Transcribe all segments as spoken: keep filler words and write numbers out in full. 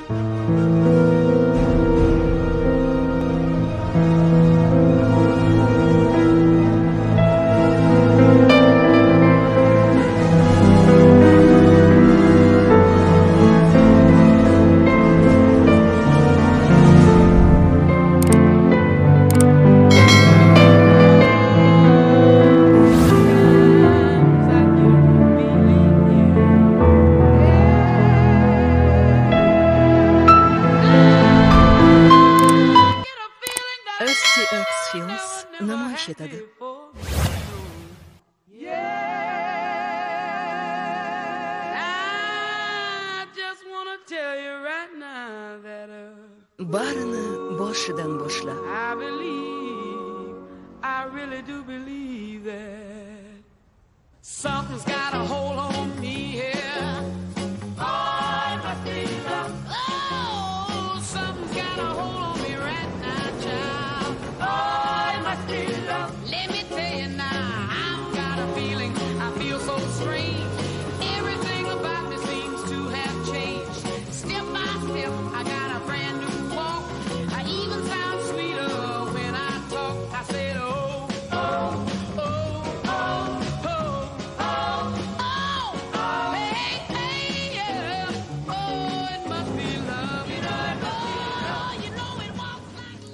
Barini boshidan boshla. I believe, I really do believe that something's got a hold on me here. Oh, it must be love. Oh, something's got a hold on me right now, child. Oh, it must be love. Let me tell you now, I've got a feeling, I feel so strange. Everything about me seems to have changed. Step by step, I got a brand new walk. I even sound sweeter when I talk. I said, oh, oh, oh, oh, oh, oh, oh, hey, hey, yeah. Oh, it must be love. You know it must be love. You know it walks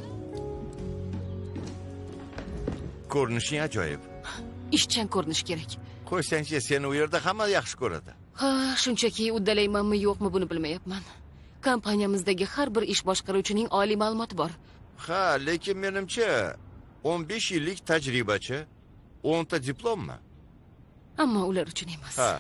like... Ko'rinishing ajoyib. Ishchan ko'rinish kerak. Qo'ysangchi, seni u yerda hamma yaxshi ko'radi. Ha, shunchaki uddalaymanmi yo'qmi buni bilmayapman. Kompaniyamizdagi har bir ish boshqaruvchining oliy ma'lumoti bor. Ha, lekin menimcha o'n besh yillik tajribachi, o'nta diplommi? Ammo ular uchun emas. Ha.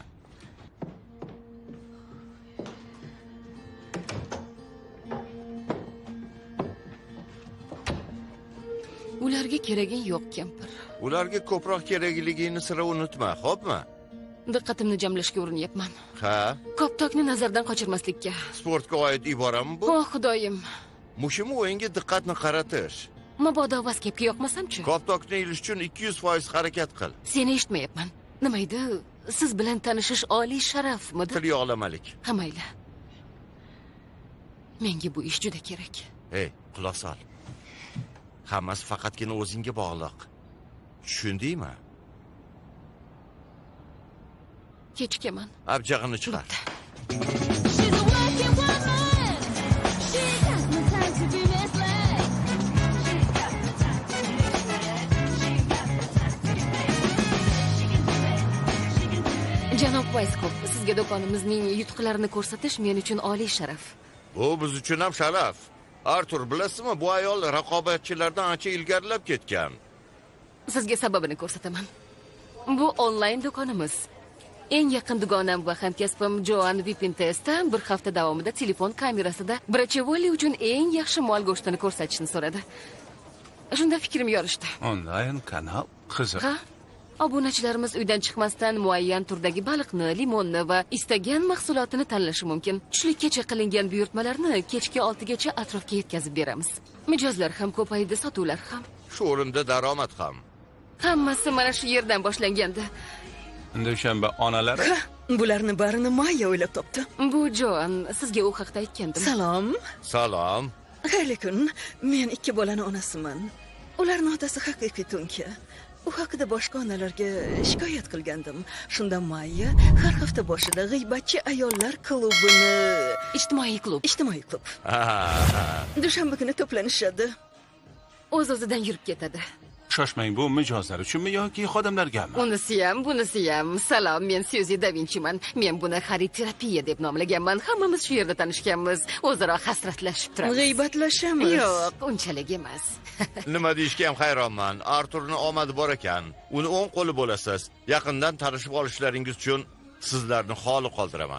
Ularga keraging yo'q, kampir. Ularga ko'proq kerakligingni sira unutma, xo'pmi? Diqqatimni jamlashga urinyapman. Ha. Koptokni nazardan qochirmaslikka. Sportga oid iborami bu? Oh, xudoyim. Mushim o'yinga diqqatni qaratish. Mabodo vaskepga yoqmasam-chi? Koptokni ilish uchun ikki yuz foiz harakat qil. Seni eshitmayapman. Nima edi? Siz bilan tanishish oliy sharafmidi? Til yog'lamalik. Ha, mayli. Menga bu ish juda kerak. Hey, quloq sol. Hammasi faqatgina o'zingga bog'liq. Tushundingmi? Kechikaman. Abjag'ini chiqar. She's a working woman. She got no time to be misled. She's got no time to be misled. She's got no time to be misled. She can do it. She can do it. Janob Vayskop, sizga do'konimizning yutuqlarini ko'rsatish men uchun oliy sharaf. Bu biz uchun ham sharaf. Artur, bilasizmi, bu ayol raqobatchilardan ancha ilgarilab ketgan. Sizga sababini ko'rsataman. Bu onlayn do'konimiz. Eng yaqin dugonam va hamkasbim Joan Vipintesta bir hafta davomida telefon kamerasida Brachevoli uchun eng yaxshi mol go'shtini ko'rsatishni so'radi. Shunda fikrim yorishdi. Onlayn kanal qiziq. Ha? Obunachilarimiz uydan chiqmasdan muayyan turdagi baliqni, limonni va istagan mahsulotini tanlashi mumkin. Tushlikkacha qilingan buyurtmalarni kechki oltigacha atrofga yetkazib beramiz. Mijozlar ham ko'paydi, sotuvlar ham. Shu o'rinda daromad ham. Hammasi mana shu yerdan boshlangandi. Dushanba onalari. Bularni barini Maya o'ylab topdi. Bu Joan, sizga u haqda aytgandim. Salom. Salom. Xayrli kun. Men ikki bolani onasiman. Ularning otasi haqiqiy tunki. U haqida boshqa onalarga shikoyat qilgandim. Shunda Maya har hafta boshida g'iybatchi ayollar klubini, Ijtimoiy klub. ijtimoiy klub. Dushanba kuni to'planishadi. O'z-o'zidan yurib ketadi. Shoshmang, bu mijozlar uchunmi yoki xodimlargami? Unisi ham, bunisi ham. Salom, men Syuzi Da Vinchiman. Men buni xarid terapiya deb nomlaganman. Hammamiz shu yerda tanishganmiz. O'zaro hasratlashib turamiz. G'iybatlashamiz. Yo'q, unchalik emas. Nima deyishga ham hayronman. Arturning omadi bor ekan. Uni o'ng qo'li bo'lasiz. Yaqindan tanishib olishlaringiz uchun sizlarni xoli qoldiraman.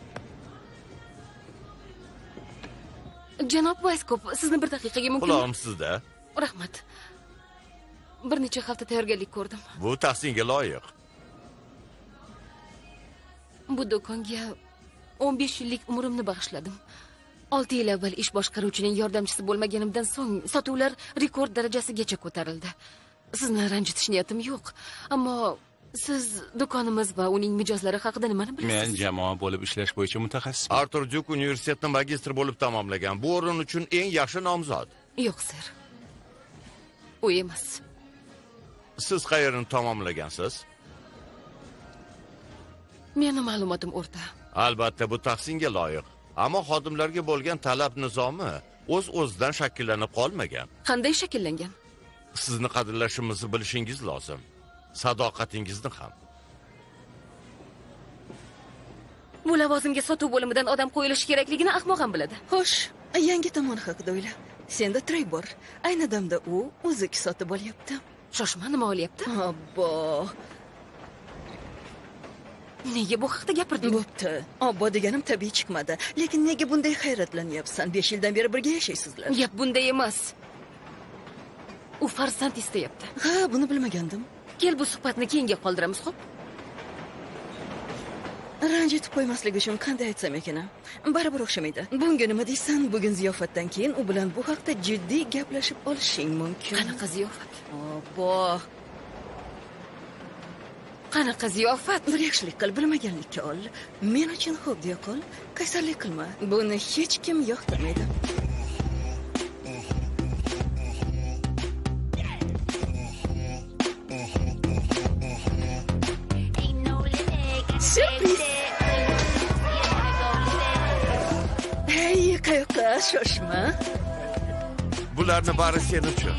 Janob Vayskop, sizni bir daqiqaga mumkinmi? Quloqim sizda. Rahmat. Bir necha hafta tayyorgarlik ko'rdim. Bu tahsinga loyiq. Bu do'konga o'n besh yillik umrimni bag'ishladim. olti yil avval ish boshqaruvchining yordamchisi bo'lmaganimdan so'ng sotuvlar rekord darajasigacha ko'tarildi. Sizni ranjitish niyatim yo'q, ammo Siz do'konimiz va uning mijozlari haqida nimani Men bilasiz? jamoa bo'lib ishlash bo'yicha mutaxassisman. Artur Dyuk universitetni magistr bo'lib tamomlagan. Bu o'rin uchun eng yaxshi nomzod. Yo'q, sir. U emas. Siz qayerni tamomlagansiz? Meni ma'lumotim o'rta. Albatta bu tahsinga loyiq. Ammo xodimlarga bo'lgan talab nizomi o'z-o'zidan shakllanib qolmagan. Qanday shakllangan? Sizni qadrlashimizni bilishingiz lozim. Sadoqatingizni ham. Bu lavozimga sotuv bo'limidan odam qo'yilishi kerakligini ahmoq ham biladi. Xo'sh, yangi tomon haqida o'yla. Senda Trey bor. Ayni damda u o'zi sotib olyapti. Shoshma, nima olyapti? Obbo, Nega bu haqda gapirding? bo'pti. Obbo deganim tabiiy chiqmadi. Lekin nega bunday hayratlanyapsan? besh yildan beri birga yashaysizlar. Gap bunday emas. U farzand istayapti. Ha, buni bilmagandim. Kel, bu suhbatni keyinga qoldiramiz, xo'p? Ranjitib qo'ymaslik uchun qanday aytsam ekan? Baribir o'xshamaydi. Bunga nima deysan? Bugun ziyofatdan keyin u bilan bu haqda jiddiy gaplashib olishing mumkin. Qanaqa ziyofat? Obbo, Qanaqa ziyofat? bir yaxshilik qil, bilmaganlikka ol. Men uchun xo'p deya qol, qaysarlik qilma. Buni hech kim yoqtirmaydi. Sürpriz. Hey, qayoqqa? Shoshma. Bularni bari sen uchun.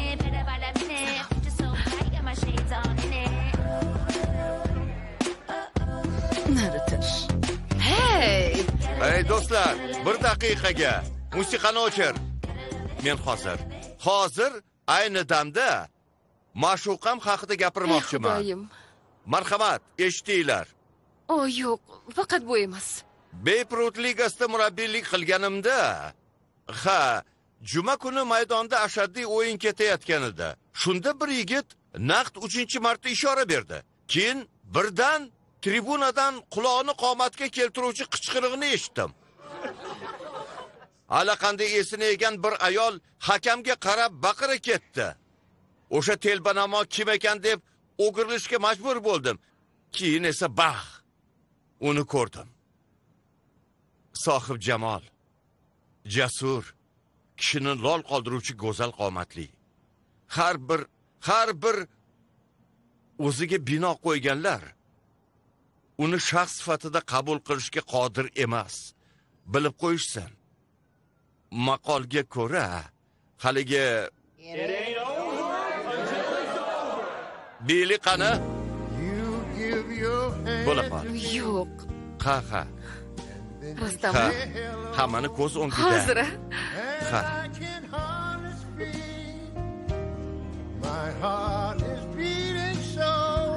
Nari tur. Hey! Ey do'stlar, bir daqiqaga musiqani o'chir. Men hozir, hozir ayni damda ma'shuqam haqida gapirmoqchiman. Xudoyim. Marhamat, eshitinglar. O, yo'q, faqat bu emas. Beyprut ligasida murabbiylik qilganimda, ha, juma kuni maydonda ashaddiy o'yin ketayotgan edi. Shunda bir yigit naqd uchinchi marta ishora berdi. Keyin birdan tribunadan quloqni qomatga keltiruvchi qichqirig'ini eshitdim. Allaqanday esini yegan bir ayol hakamga qarab baqira ketdi. O'sha telbanamo kim ekan deb o'girilishga majbur bo'ldim. Keyin esa bax, uni ko'rdim. Sohib jamol, jasur, kishini lol qoldiruvchi go'zal qomatli. Har bir, har bir o'ziga bino qo'yganlar uni shaxs sifatida qabul qilishga qodir emas. Bilib qo'yishsin. Maqolga ko'ra, haligi Bili qani? Bo'laman. Yo'q. Ha, ha. Rostami? Ha, hammani ko'z o'ngida. Hozir. Ha. My heart is beating so,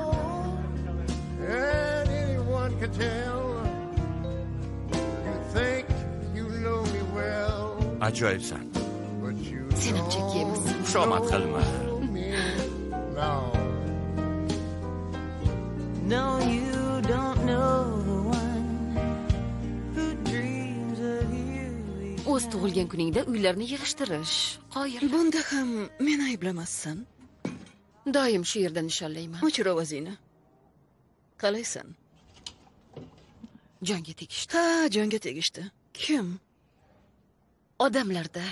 and anyone can tell. You think you know me well, Ajoyibsan. but you Sen ham chekyapmiz. Xushomad qilma. know me now. No, you don't know the one who dreams of you. O'z tug'ilgan kuningda uylarni yig'ishtirish. Qoyil. Bunda ham men ayblamassan. Doim shu yerda nishonlayman. O'chir ovozingni. Qalaysan? Jonga tegishdi. Ha, jonga tegishdi. Kim? Odamlarda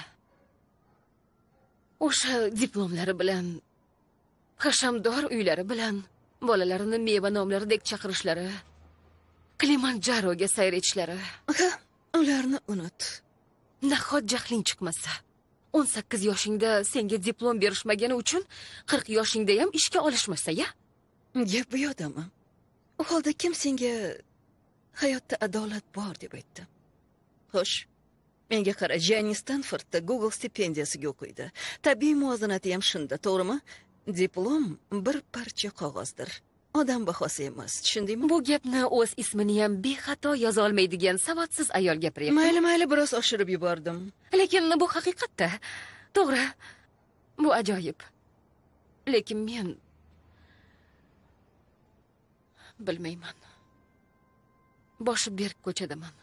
o'sha diplomlari bilan, hashamdor uylari bilan, bolalarini meva nomlaridek chaqirishlari, Kilimanjaroga sayr etishlari. Ha, ularni unut. Nahot jahling chiqmasa, o'n sakkiz yoshingda senga diplom berishmagani uchun qirq yoshingda ham ishga olishmasa-ya? Gap bu yerdami? U holda kim senga hayotda adolat bor deb aytdi? Xo'sh, menga qara, Jani Stanfordda Google stipendiyasiga o'qiydi. Tabiiy muvozanati ham shunda, to'g'rimi? Diplom bir parcha qog'ozdir. Odam bahosi emas, tushundingmi? Bu gapni o'z ismini ham bexato yoza olmaydigan savodsiz ayol gapiryapti. Mayli, mayli, biroz oshirib yubordim. Lekin bu haqiqatda. To'g'ri. Bu ajoyib. Lekin men bilmayman. Boshi berk ko'chadaman.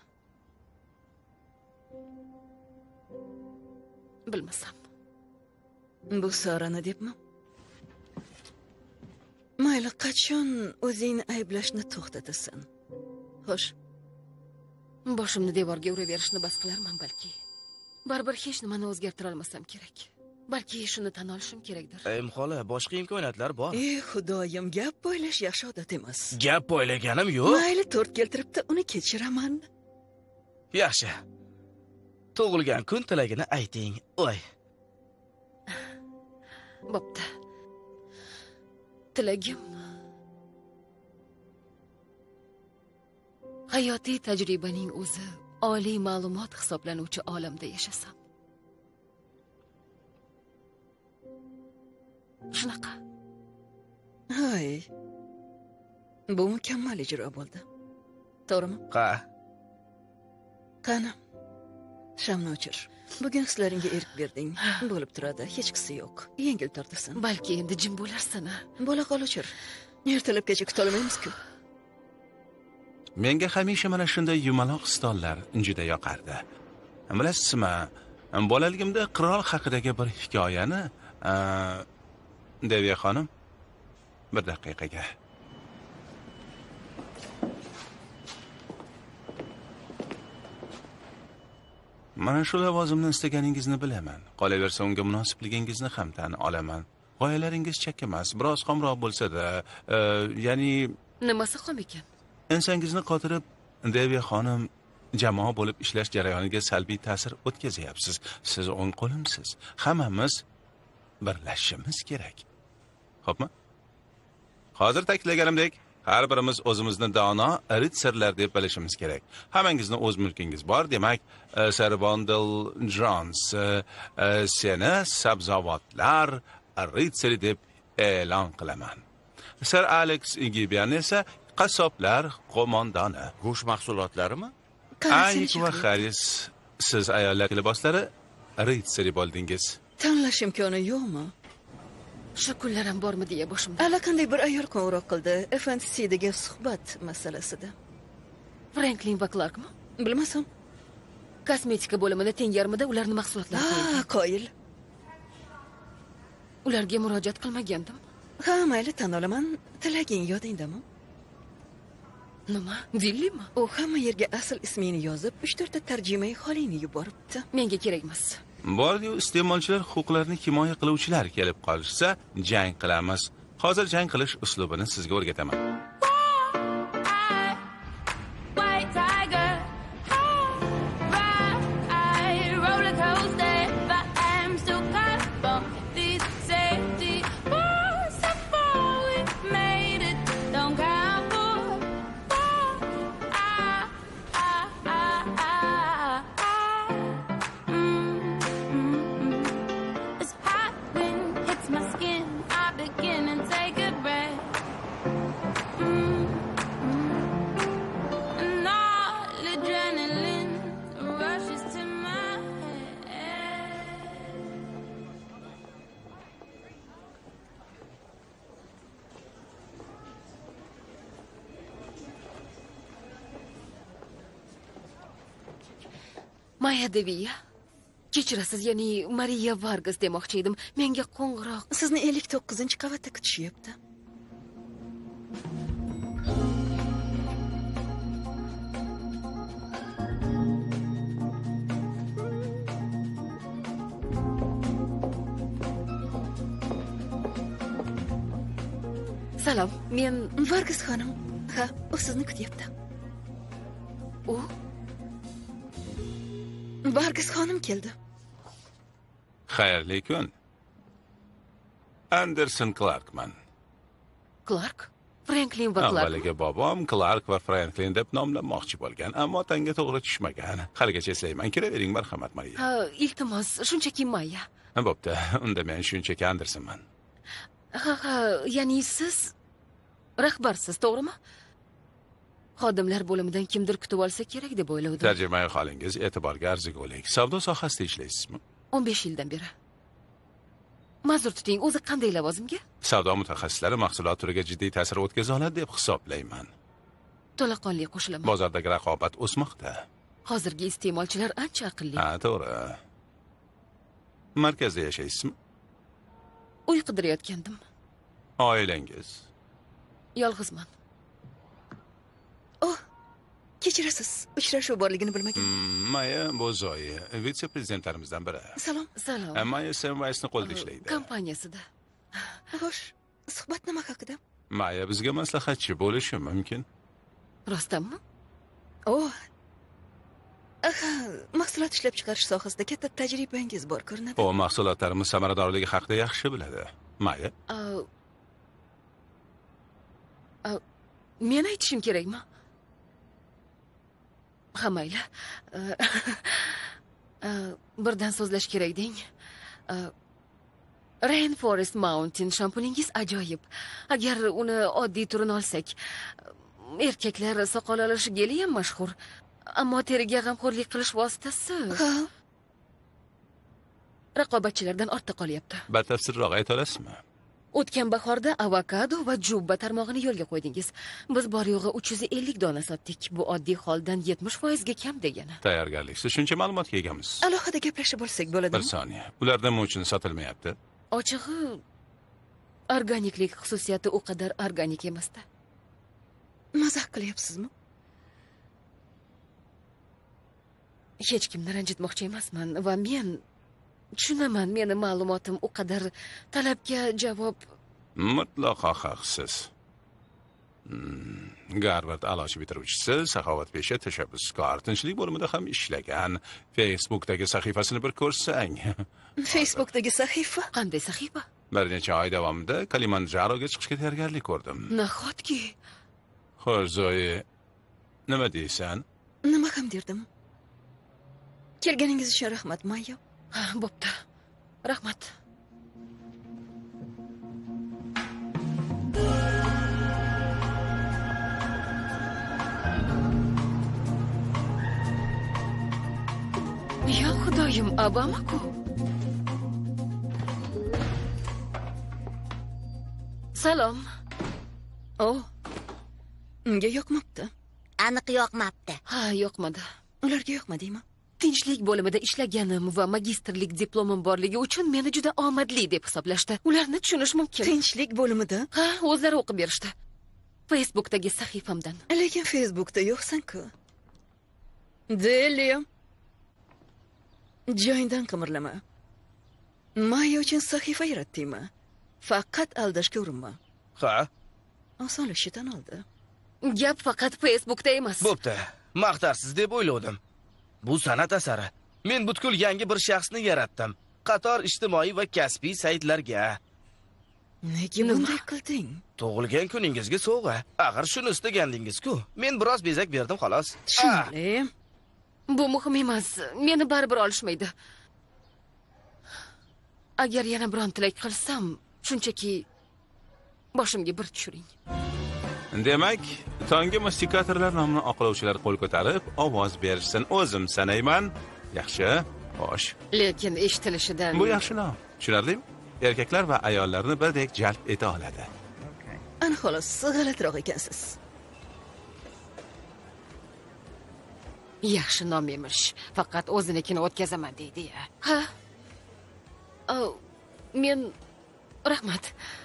Bilmasam. Bu Sarani debmi? Mayli, qachon o'zingni ayblashni to'xtatasan? Xo'sh, Boshimni devorga uraverishni bas qilarman balki. Baribir hech nimani o'zgartira olmasam kerak. Balki shuni tan olishim kerakdir. Em xola, boshqa imkoniyatlar bor. Ey xudoyim, gap bo'ylash yaxshi odat emas. Gap o'ylaganim yo'q. Mayli, to'rt keltiribdi, uni kechiraman. Yaxshi. Tug'ilgan kun tilagini ayting. Oy. Bo'pti. Tilagim hayotiy tajribaning o'zi oliy ma'lumot hisoblanuvchi olamda yashasam. Shunaqa. Hay. Bu mukammal ijro bo'ldi. To'g'rimi? Ha. Qani. Shamni o'chir. Bugun hislaringga erk berding. Bo'lib turadi, hech qisi yo'q. Yengil tortasan. Balki endi jim bo'larsan-a. Bo'la qol o'chir. Ertalabgacha kuta olmaymiz-ku. Menga hamisha mana shunday yumaloq stollar juda yoqardi. Bilasizmi, bolaligimda qirol haqidagi bir hikoyani, Deviya xonim, bir daqiqaga. Mana shu lavozimni istaganingizni bilaman. Qolaversa unga munosibligingizni ham tan olaman. G'oyalaringiz chakka emas, biroz xomroq bo'lsa-da, ya'ni Nimasi xom ekan? Insangizni qotirib, Deviya xonim, jamoa bo'lib ishlash jarayoniga salbiy ta'sir o'tkazyapsiz. Siz o'ng qo'limsiz. Hammamiz birlashishimiz kerak. Xo'pmi? Hozir ta'kidlaganimdek, har birimiz o'zimizni dono ritsarlar deb bilishimiz kerak. Hammangizni o'z mulkingiz bor, demak, Sir Bondel Jones seni sabzavotlar ritsari deb e'lon qilaman. Sir Alex Gibbon esa qassoblar qo'mondoni. Go'sht mahsulotlarimi? Ayik va Haris, siz ayollar liboslari ritsari bo'ldingiz. Tanlash imkoni yo'qmi? Shu kunlarim bormi deya boshimda. Allaqanday bir ayol qo'ng'iroq qildi, F N C dagi suhbat masalasida. Franklin va Clarkmi? Bilmasam. Kosmetika bo'limida teng yarmida ularning mahsulotlari Ha, qo'yilgan. qoyil. Ularga murojaat qilmagandim. Ha, mayli, tan olaman. Tilaging yodingdami? Nima? Dillimi? U hamma yerga asl ismini yozib, uch to'rt ta tarjimai holini yuboribdi. Menga kerak emas. Bordi-yu, iste'molchilar huquqlarini himoya qiluvchilar kelib qolishsa, jang qilamiz. Hozir jang qilish uslubini sizga o'rgataman. White tiger, ride, roller coaster, but I'm still caught from these safety bars. So far we made it, don't count for ah, ah, ah, ah, ah. Mm, mm, mm. It's hot when it hits my skin. I begin and take a breath. Mm, mm. And all adrenaline rushes to my head. Maya Deviya. Kechirasiz, ya'ni Maria Vargas demoqchi edim. Menga qo'ng'iroq. Sizni ellik to'qqizinchi qavatda kutishyapti. Salom, men Vargas xonim. Ha, u sizni kutyapti. u Vargas xonim keldi. Xayrli kun. Anderson Clarkman. Clark, Franklin va Clark. Avvaliga bobom Clark va Franklin deb nomlamoqchi bo'lgan, ammo tanga to'g'ri tushmagan. Haligacha eslayman. Kiravering, marhamat Maria. Ha, iltimos, shunchaki Maya. Bo'pti, unda men shunchaki Andersonman. Ha, ha, ya'ni siz rahbarsiz, to'g'rimi? Xodimlar bo'limidan kimdir kutib olsa kerak deb o'ylavdim. Tarjimai holingiz e'tiborga arzigulik. Savdo sohasida ishlaysizmi? o'n besh yildan beri. Ma'zur tuting, o'zi qanday lavozimga? Savdo mutaxassislari mahsulot turiga jiddiy ta'sir o'tkaza oladi deb hisoblayman. To'laqonli qo'shilaman. Bozordagi raqobat o'smoqda. Hozirgi iste'molchilar ancha aqlli. Ha, to'g'ri. Markazda yashaysizmi? Uy qidirayotgandim. Oilangiz? Yolg'izman. Oh, kechirasiz. Uchrashuv borligini bilmagan. Hmm, Maya bu Zoyi, vitse-prezidentlarimizdan biri. Salom. Salom. E, Maya Semvaysni qo'lida ishlaydi. Kompaniyasida. Xo'sh, suhbat nima haqida? Maya bizga maslahatchi bo'lishi mumkin. Rostdanmi? Oh. Aha, mahsulot ishlab chiqarish sohasida katta tajribangiz bor ko'rinadi. U mahsulotlarimiz samaradorligi haqida yaxshi biladi. Maya, Au. Au. Men aytishim kerakmi? Ha, mayli. Uh, uh, birdan so'zlash kerak deng. Uh, Rainforest Mountain shampuningiz ajoyib. Agar uni oddiy turini olsak, erkaklar soqol olishi geli ham mashhur. Ammo teriga g'amxo'rlik qilish vositasi Ha, raqobatchilardan ortda qolyapti. batafsilroq ayta olasizmi? O'tgan bahorda avokado va jubba tarmog'ini yo'lga qo'ydingiz. Biz bor yo'g'i uch yuz ellik dona sotdik. Bu oddiy holdan yetmish foiz ga kam degani. Tayyorgarliksiz shuncha ma'lumotga egamiz. alohida gaplashib olsak bo'ladimi? Bir soniya. Ular nima uchun sotilmayapti? Ochig'i, organiklik xususiyati u qadar organik emasda. Mazax qilyapsizmi? Hech kimni ranjitmoqchi emasman va men tushunaman, meni ma'lumotim u qadar talabga javob. Mutlaqo haqsiz. Hmm, Garvard a'lochi bitiruvchisi, saxovatpesha, tashabbuskor, tinchlik bo'limida ham ishlagan. Facebookdagi sahifasini bir ko'rsang. Facebookdagi sahifa? Qanday sahifa? Bir necha oy davomida Kalimanjaroga chiqishga tayyorgarlik ko'rdim. Nahotki? Xo'sh, Zoyi, nima deysan? Nima ham derdim? Kelganingiz uchun rahmat, Maya. Ha, bo'pti. Rahmat. Ya xudoyim, Obama-ku. Salom. Oh. Unga yoqmabdi. Aniq yoqmabdi. Ha, yoqmadi. Ularga yoqmadingmi? Tinchlik bo'limida ishlaganim va magistrlik diplomim borligi uchun meni juda omadli deb hisoblashdi. Ularni tushunish mumkin. Tinchlik bo'limida? Ha, o'zlari o'qib berishdi. Facebookdagi sahifamdan. Lekin Facebookda yo'qsan-ku. Deli. Joyingdan qimirlama. Maya uchun sahifa yaratdingmi? Faqat aldashga urinma. Ha, Osonlikcha oldi. Gap faqat Facebookda emas. bo'pti. Maqtarsiz deb o'yladim. Bu san'at asari. Men butkul yangi bir shaxsni yaratdim. Qator ijtimoiy va kasbiy saytlarga. Nega bunday qilding? Tug'ilgan kuningizga sovg'a. Axir shuni istagandingiz-ku. Men biroz bezak berdim xolos. Tushunli. Bu muhim emas. Meni baribir olishmaydi. Agar yana biron tilak qilsam, shunchaki boshimga bir tushiring. Demak, tongi mastikatorlar nomini oqlovchilar qo'l ko'tarib, ovoz berishsin. O'zim sanayman. Yaxshi, xo'sh. Lekin eshitilishidan Bu yaxshi nom. Tushunarlimi? Erkaklar va ayollarni birdek jalb eta oladi. Ana xolos, g'alatiroq ekansiz. yaxshi nom emish. Faqat o'zinikini o'tkazaman deydi-ya. Ha? Oh, men rahmat.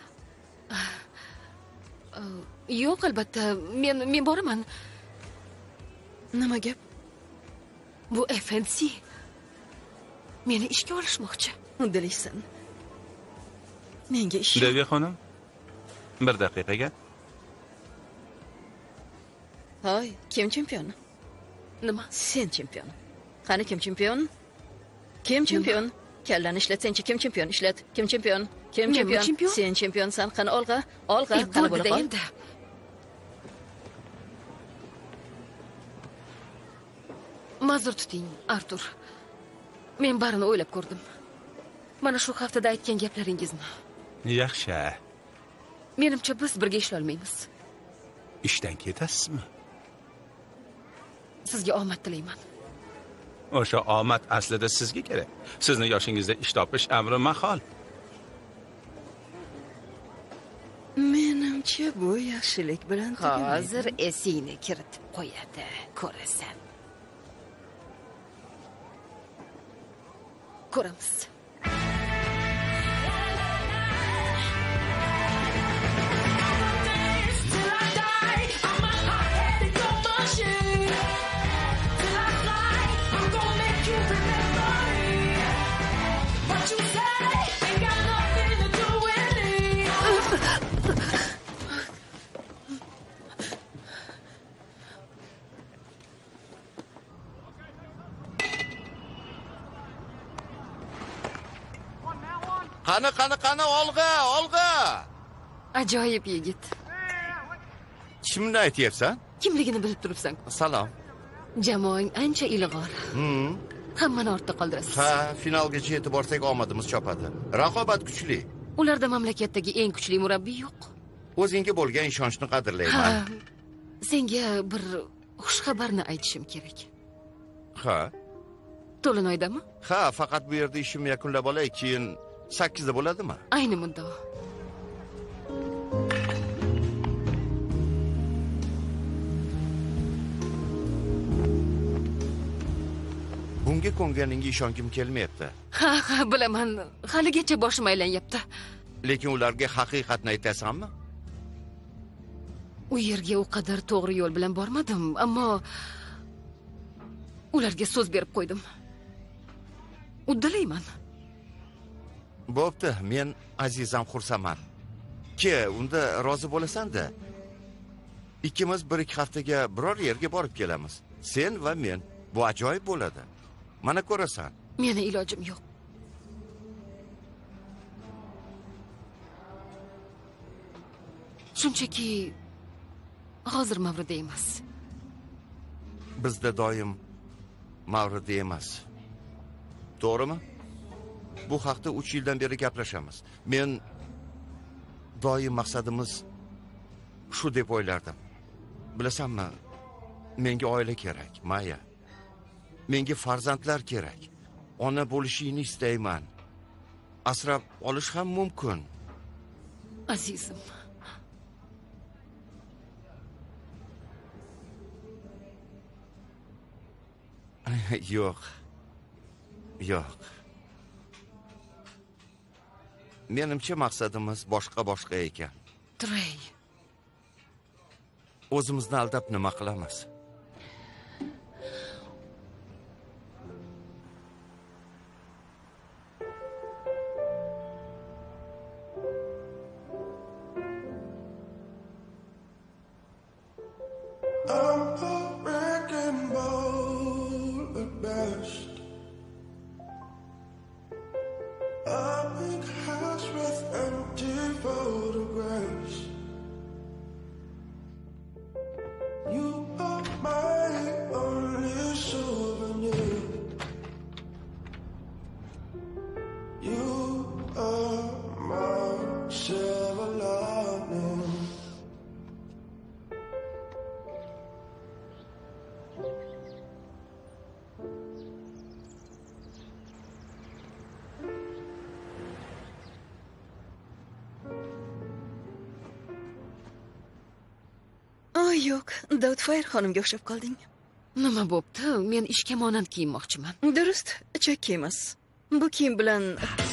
Oh, yo'q, albatta, men men boraman. Nima gap? Bu F N C meni ishga olishmoqchi. Uddalaysan. Menga ish. Deviya xonim, bir daqiqaga. Hoy, kim chempion? Nima? Sen chempion. Qani kim chempion? Kim chempion? Kallani ishlatsanchi kim chempion? Ishlat. Kim chempion? Kim Men chempion? chempion? Sen chempionsan. Qani olg'a, olg'a, E, qani bo'ldi bo'la qol. endi. Ma'zur tuting, Artur. Men barini o'ylab ko'rdim. Mana shu haftada aytgan gaplaringizni. Yaxshi. Menimcha biz birga ishlay olmaymiz. Ishdan ketasizmi? Sizga omad tilayman. O'sha omad aslida sizga kerak. Sizni yoshingizda ish topish amri mahol. Menimcha bu yaxshilik bilan tugamaydi. Hozir esingni kiritib qo'yadi, ko'rasan. Ko'ramiz. Till Qani, qani, qani, olg'a, olg'a. Ajoyib yigit. Kimni aytyapsan? Kimligini bilib turibsan. Salom. Jamoang ancha ilg'or. Hmm. Hammani ortda qoldirasiz. Ha, finalgacha yetib borsak omadimiz chopadi. Raqobat kuchli. Ularda mamlakatdagi eng kuchli murabbiy yo'q. O'zingga bo'lgan ishonchni qadrlayman. Ha, senga bir xushxabarni aytishim kerak. Ha. To'linoydami? Ha, faqat bu yerda ishimni yakunlab olay, keyin sakkizda bo'ladimi? Ayni muddao. Bunga ko'nganingga ishongim kelmayapti. Ha, ha, bilaman. Haligacha boshim aylanyapti. Lekin ularga haqiqatni aytasanmi? U yerga u qadar to'g'ri yo'l bilan bormadim, ammo ularga so'z berib qo'ydim. Uddalayman. Bo'pti, men azizam xursandman. Ke, unda rozi bo'lasan-da. Ikkimiz bir ikki haftaga biror yerga borib kelamiz. Sen va men. Bu ajoyib bo'ladi. Mana ko'rasan. Meni ilojim yo'q. Shunchaki hozir mavrida emas. Bizda doim mavrida emas. To'g'rimi? Bu haqda uch yildan beri gaplashamiz. Men doim maqsadimiz shu deb o'ylardim. Bilasanmi, menga oila kerak, Maya. Menga farzandlar kerak. Ona bo'lishingni istayman. Asrab olish ham mumkin. Azizim. Yo'q. Yo'q. Menimcha maqsadimiz boshqa-boshqa ekan. Trey. O'zimizni aldab nima qilamiz? Yo'q, Doubtfire xonimga o'xshab qolding. Nima bo'pti? Men ishga monand kiyinmoqchiman. Durust, chakki emas. Bu kiyim bilan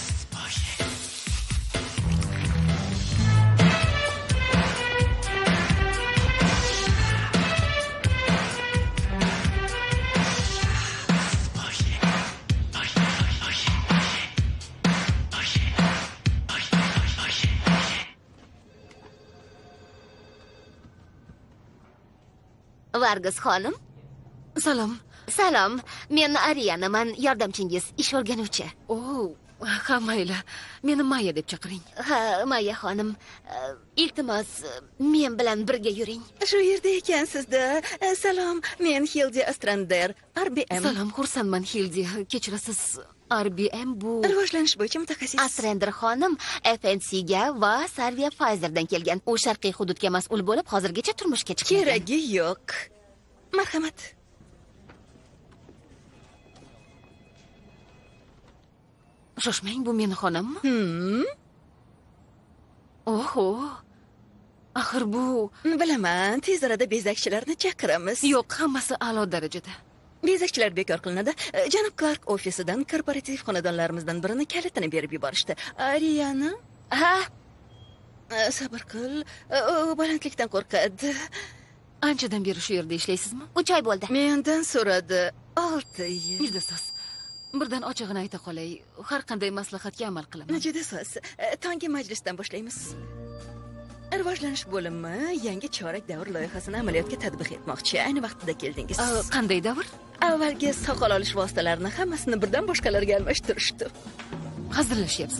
Vargas xonim. Salom. Salom. Men Ariyanaman, yordamchingiz, ish o'rganuvchi. Oh, ha mayli. Meni Maya deb chaqiring. Ha, Maya xonim. Iltimos, men bilan birga yuring. Shu yerda ekansizda. Salom, men Hildi Ostrander, R B M. Salom, xursandman Hildi. Kechirasiz. R B M bu rivojlanish bo'yicha mutaxassis. Ostrander xonim F N C ga va Sarvia Pfizerdan kelgan. U sharqiy hududga mas'ul bo'lib, hozirgacha turmushga chiqqan. Keragi yo'q. Marhamat. Shoshmang, bu meni xonammi? Hmm. Oho. Axir bu bilaman, tez orada bezakchilarni chaqiramiz. Yo'q, hammasi a'lo darajada. Bezakchilar bekor qilinadi. Janob Clark ofisidan korporativ xonadonlarimizdan birini kalitini berib yuborishdi. Ariyani? Ha? Sabr qil. U balandlikdan qo'rqadi. Anchadan beri shu yerda ishlaysizmi? uch oy bo'ldi. Mendan so'radi. olti yil. Juda soz. Birdan ochig'ini ayta qolay. Har qanday maslahatga amal qilaman. Juda soz. Tonggi majlisdan boshlaymiz. Rivojlanish bo'limi yangi chorak davr loyihasini amaliyotga tatbiq etmoqchi. Ayni vaqtida keldingiz. Qanday davr? Avvalgi soqol olish vositalarini hammasini birdan boshqalarga almashtirishdi. Hazillashyapsizmi?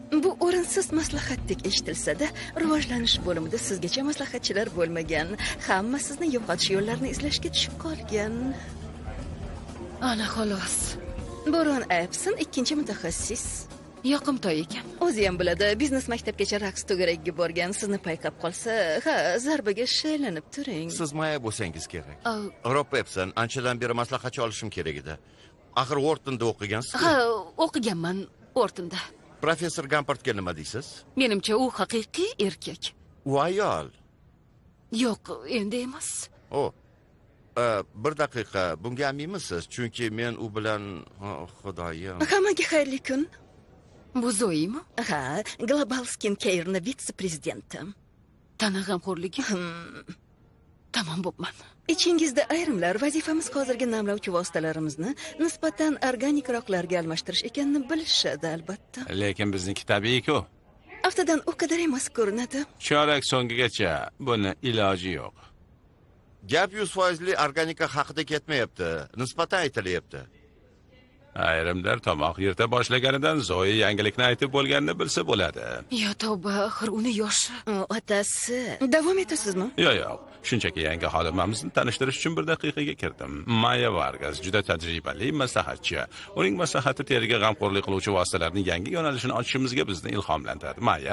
Bu o'rinsiz maslahatdek eshitilsa-da, rivojlanish bo'limida sizgacha maslahatchilar bo'lmagan. Hamma sizni yo'qotish yo'llarini izlashga tushib qolgan. Ana xolos. Boron Epson ikkinchi mutaxassis. Yoqimtoy ekan. O'zi ham biladi, biznes maktabgacha raqs to'garagiga borgan. Sizni payqab qolsa, ha, zarbaga shaylanib turing. Siz Maya bo'lsangiz kerak. Au. Rob Epson, anchadan beri maslahatchi olishim kerak edi. Axir Whartonda o'qigansiz. Ha, o'qiganman Whartonda. Professor Gampertga nima deysiz? Menimcha u haqiqiy erkak. U ayol. Yo'q, endi emas. O. Bir daqiqa, bunga aminmisiz? Chunki men u bilan, xudoyim. Hammaga xayrli kun. Bu Zoimi? Ha, Global Skin Care'ning vitse-prezidenti. Tana g'amxo'rligi. Tamam bo'pman. Ichingizda ayrimlar vazifamiz hozirgi namlovchi vositalarimizni nisbatan organikroqlarga almashtirish ekanini bilishadi albatta. Lekin bizniki tabiiy-ku. Aftidan u qadar emas ko'rinadi. Chorak so'ngigacha buni iloji yo'q. Gap yuz foizli organika haqida ketmayapti, nisbatan aytilyapti. Ayrimlar tomoq yirta boshlaganidan Zoe yangilikni aytib bo'lganini bilsa bo'ladi. Yo tavba, axir uni yoshi. Otasi. Davom etasizmi? Yo'q, yo'q. Shunchaki yangi xodimamizni tanishtirish uchun bir daqiqaga kirdim. Maya Vargas juda tajribali maslahatchi. Uning maslahati teriga g'amxo'rlik qiluvchi vositalarning yangi yo'nalishini ochishimizga bizni ilhomlantiradi. Maya.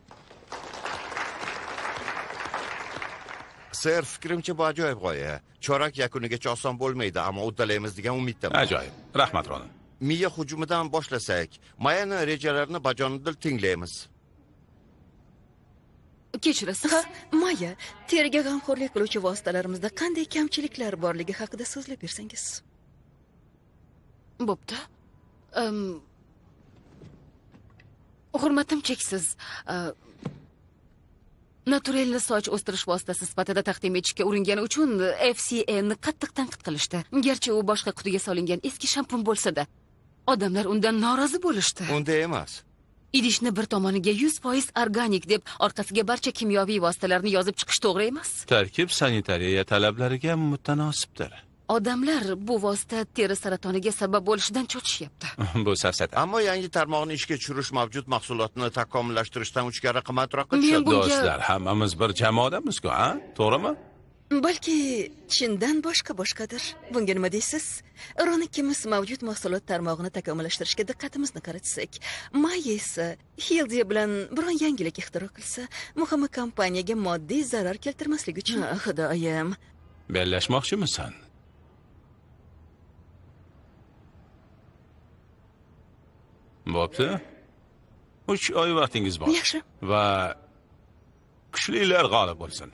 Ser, fikrimcha bu ajoyib g'oya. Chorak yakunigacha oson bo'lmaydi, ammo uddalaymiz degan umiddaman. Ajoyib. Rahmat, Ronin. Miya hujumidan boshlasak, Mayani rejalarini bajonidil tinglaymiz. Kechirasiz. Ha, Maya, teriga g'amxo'rlik qiluvchi vositalarimizda qanday kamchiliklar borligi haqida so'zlab bersangiz. Bo'pti. Um, Hurmatim cheksiz. Uh, Naturalni soch o'stirish vositasi sifatida taqdim etishga uringani uchun F C N'ni qattiq tanqid qilishdi. Garchi u boshqa qutiga solingan eski shampun bo'lsa-da, odamlar undan norozi bo'lishdi. Unda emas. Idishni bir tomoniga yuz foiz organik deb, orqasiga barcha kimyoviy vositalarni yozib chiqish to'g'ri emas. Tarkib sanitariya talablariga mutanosibdir. Odamlar bu vosita teri saratoniga sabab bo'lishidan cho'chishyapti. Bu safsata. Ammo yangi tarmoqni ishga tushirish mavjud mahsulotni takomillashtirishdan uch karra qimmatroqqa Men tushadi. bunga- Do'stlar, hammamiz bir jamoadamizku, ha? To'g'rimi? Balki chindan boshqa boshqadir. Bunga nima deysiz? Ron ikkimiz mavjud mahsulot tarmog'ini takomillashtirishga diqqatimizni qaratsak, Maya esa Hildiya bilan biron yangilik ixtiro qilsa, muhimi kompaniyaga moddiy zarar keltirmaslik uchun. Xudoyim. Bellashmoqchimisan? Bo'pti. uch oy vaqtingiz bor. Yaxshi. Va kuchlilar g'olib bo'lsin.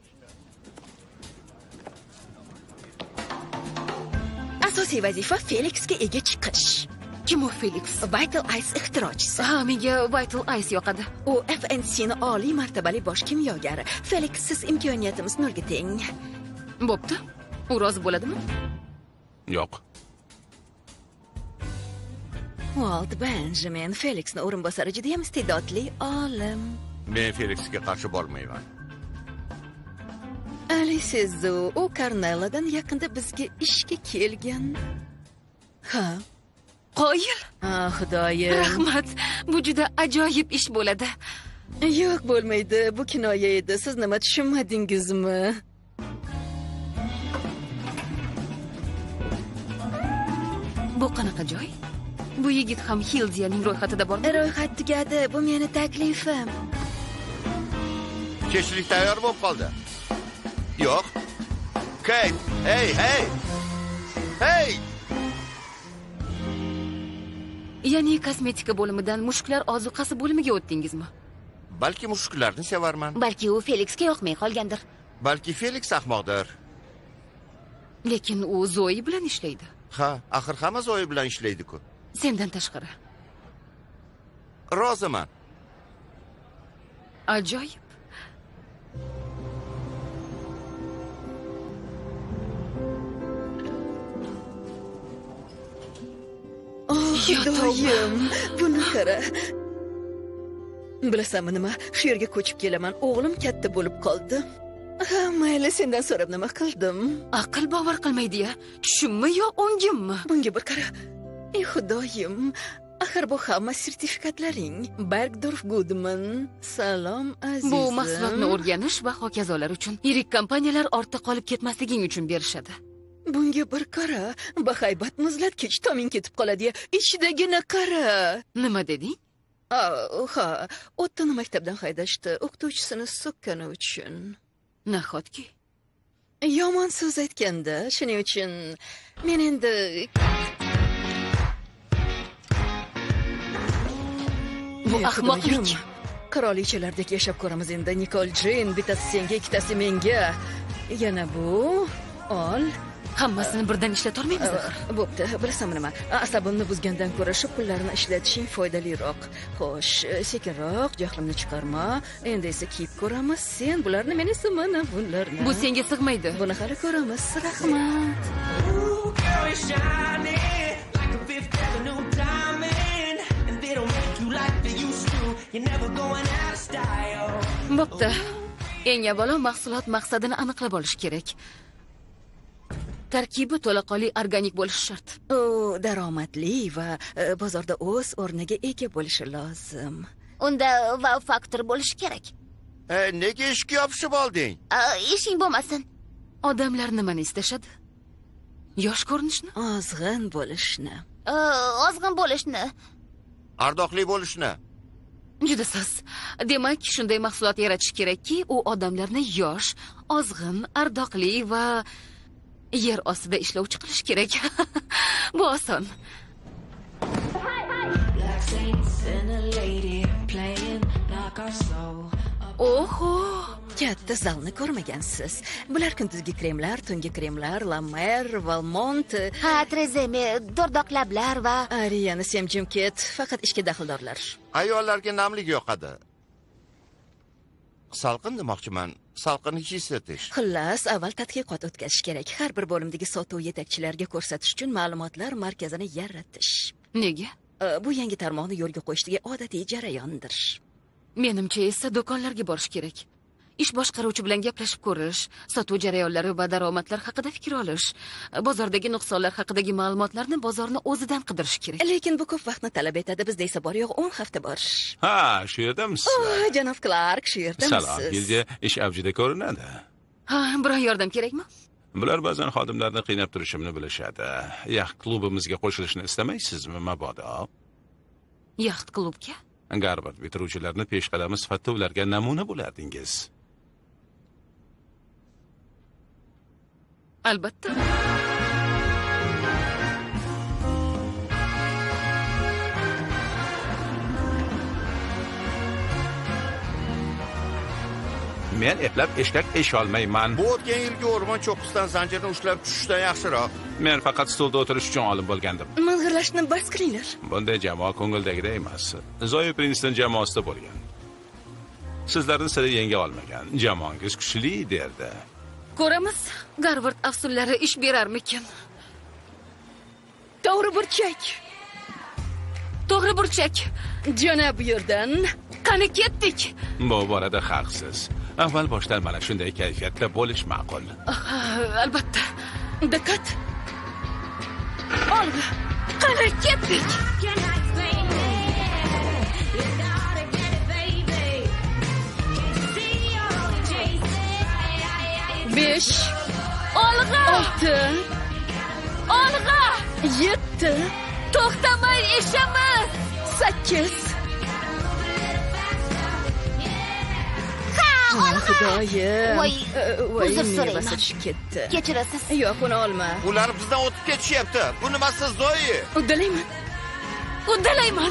Asosiy vazifa Felixga ega chiqish. Kim u Felix? Vital Ice ixtirochisi. Ha, menga Vital Ice yoqadi. U F N C'ni oliy martabali bosh kimyogari. Felix siz imkoniyatimiz nolga teng. Bo'pti. U rozi bo'ladimi? Yo'q. Walt Benjamin Felixni o'rinbosari juda ham iste'dodli olim. Men Felixga qarshi bormayman. Ali Sezu, u Karnelladan yaqinda bizga ishga kelgan. Ha, Qoyil. ah, xudoyim. Rahmat. Bu juda ajoyib ish bo'ladi. Yo'q, bo'lmaydi. Bu kinoya edi. Siz nima tushunmadingizmi? Bu qanaqa joy? Bu yigit ham Hildiyaning ro'yxatida bormi? Ro'yxat tugadi. Bu meni taklifim. Kechlik tayyor bo'lib qoldi. Yo'q. Kate, hey, hey. Hey! Ya'ni kosmetika bo'limidan mushuklar ozuqasi bo'limiga o'tdingizmi? Balki mushuklarni sevarman. Balki u Felixga yoqmay qolgandir. Balki Felix ahmoqdir. Lekin u Zoe bilan ishlaydi. Ha, axir hamma Zoe bilan ishlaydi-ku. Sendan tashqari. Roziman. Ajoyib. Oh, xudoyim. Buni qara. Bilasanmi nima? Shu yerga ko'chib kelaman. O'g'lim katta bo'lib qoldi. Ha, mayli, sendan so'rab nima qildim? Aql bovar qilmaydi-ya. Tushimmi yo o'ngimmi? Bunga bir qara. Ey xudoyim, Axir bu hamma sertifikatlaring. Bergdorf Goodman. Salom azizim. Bu mahsulotni o'rganish va hokazolar uchun. Yirik kompaniyalar ortda qolib ketmasliging uchun berishadi. Bunga bir qara. Bahaybat muzlatkich toming ketib qoladi. Ichidagina qara. Nima deding? Ha, o'ttini maktabdan haydashdi, o'qituvchisini so'kkani uchun. Nahotki? Yomon so'z aytganda, shuning uchun men endi bu ahmoqlik. Qirolichalardek yashab ko'ramiz endi. Nikol Jane, bittasi senga, ikkitasi menga. Yana bu, ol. Hammasini birdan ishlatolmaymiz axir. Bo'pti, bilasanmi nima? Asabimni buzgandan ko'ra shu pullarni ishlatishing foydaliroq. Xo'sh, sekinroq, jahlimni chiqarma. Endi esa kiyib ko'ramiz. Sen bularni, men esa mana bularni. Bu senga sig'maydi. Buni hali ko'ramiz. Rahmat. Bo'pti. Eng avvalo mahsulot maqsadini aniqlab olish kerak. Tarkibi to'laqonli organik bo'lishi shart. U daromadli va bozorda o'z o'rniga ega bo'lishi lozim. Unda wow faktor bo'lishi kerak. E, nega ishga yopishib olding? Ishing bo'lmasin. Odamlar nimani istashadi? Yosh ko'rinishni? Ozg'in bo'lishni. Ozg'in bo'lishni. Ardoqli bo'lishni. Juda soz. Demak, shunday mahsulot yaratish kerakki, u odamlarni yosh, ozg'in, ardoqli va yer ostida ishlovchi qilish kerak. Bu oson. Oho, katta zalni ko'rmagansiz. Bular kunduzgi kremlar, tungi kremlar, La Mer, Valmont, ha, Trezeme, do'rdoqlablar va Ariana Semjimket, faqat ishga daxldorlar. Ayollarga namlik yoqadi. Salqin demoqchiman. Salqin hissetish. Xullas, avval tadqiqot o'tkazish kerak. Har bir bo'limdagi sotuv yetakchilariga ko'rsatish uchun ma'lumotlar markazini yaratish. Nega? Bu yangi tarmoqni yo'lga qo'yishdagi odatiy jarayondir. Menimcha esa do'konlarga borish kerak. Ish boshqaruvchi bilan gaplashib ko'rish, sotuv jarayonlari va daromadlar haqida fikr olish, bozordagi nuqsonlar haqidagi ma'lumotlarni bozorni o'zidan qidirish kerak. Lekin bu ko'p vaqtni talab etadi. Bizda esa bor yo'q o'n hafta bor. Ha, shu yerdamisiz? Oh, janob Clark, shu yerdamisiz? Salom, Gilja, ish avjida ko'rinadi. Ha, biroz yordam kerakmi? Bular ba'zan xodimlarni qiynab turishimni bilishadi. Yaxt klubimizga qo'shilishni istamaysizmi, mabodo? Yaxt klubga? Garvard bitiruvchilarni peshqadami sifatida ularga namuna bo'lardingiz. Albatta. Men eplab eshkak esholmayman. Bu o'tgan yilgi o'rmon cho'qqisidan zanjirni ushlab tushishdan yaxshiroq. Men faqat stolda o'tirish uchun olim bo'lgandim. Ming'irlashni bas qilinglar. Bunday jamoa ko'ngildagidek emas. Zoya Princeton jamoasida bo'lgan. Sizlarni sira yenga olmagan. Jamoangiz kuchli derdi. Ko'ramiz, Garvard afsullari ish berarmikin. To'g'ri burchak. To'g'ri burchak. Janob bu yerdan. Qani ketdik. Bu borada haqsiz. Avval boshdan mana shunday kayfiyatda bo'lish ma'qul. Albatta. Diqqat. Olg'a. Qani ketdik. besh, olg'a, olti, olg'a, yetti, to'xtamay ishamiz, sakkiz. ha, olg'a. Xudoyim. Voy, voy, uzr so'rayman. mevasi tushib ketdi. Kechirasiz. Yo'q, uni olma. Ular bizdan o'tib ketishyapti. Bu nimasi Zoyi? Uddalayman. Uddalayman.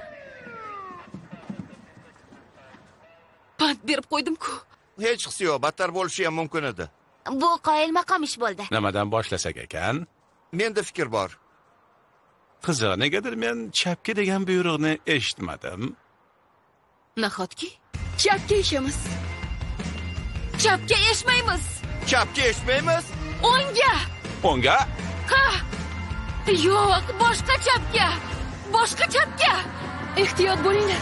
Pand berib qo'ydim-ku. Hech qisi yo'q, battar bo'lishi ham mumkin edi. Bu qoyil maqom ish bo'ldi. Nimadan boshlasak ekan? Menda fikr bor. Qiziq, negadir men chapga degan buyruqni eshitmadim. Nahotki? Chapga ishamiz. Chapga eshmaymiz. Chapga eshmaymiz? O'ngga. O'ngga? Ha! Yo'q, boshqa chapga. Boshqa chapga. Ehtiyot bo'linglar.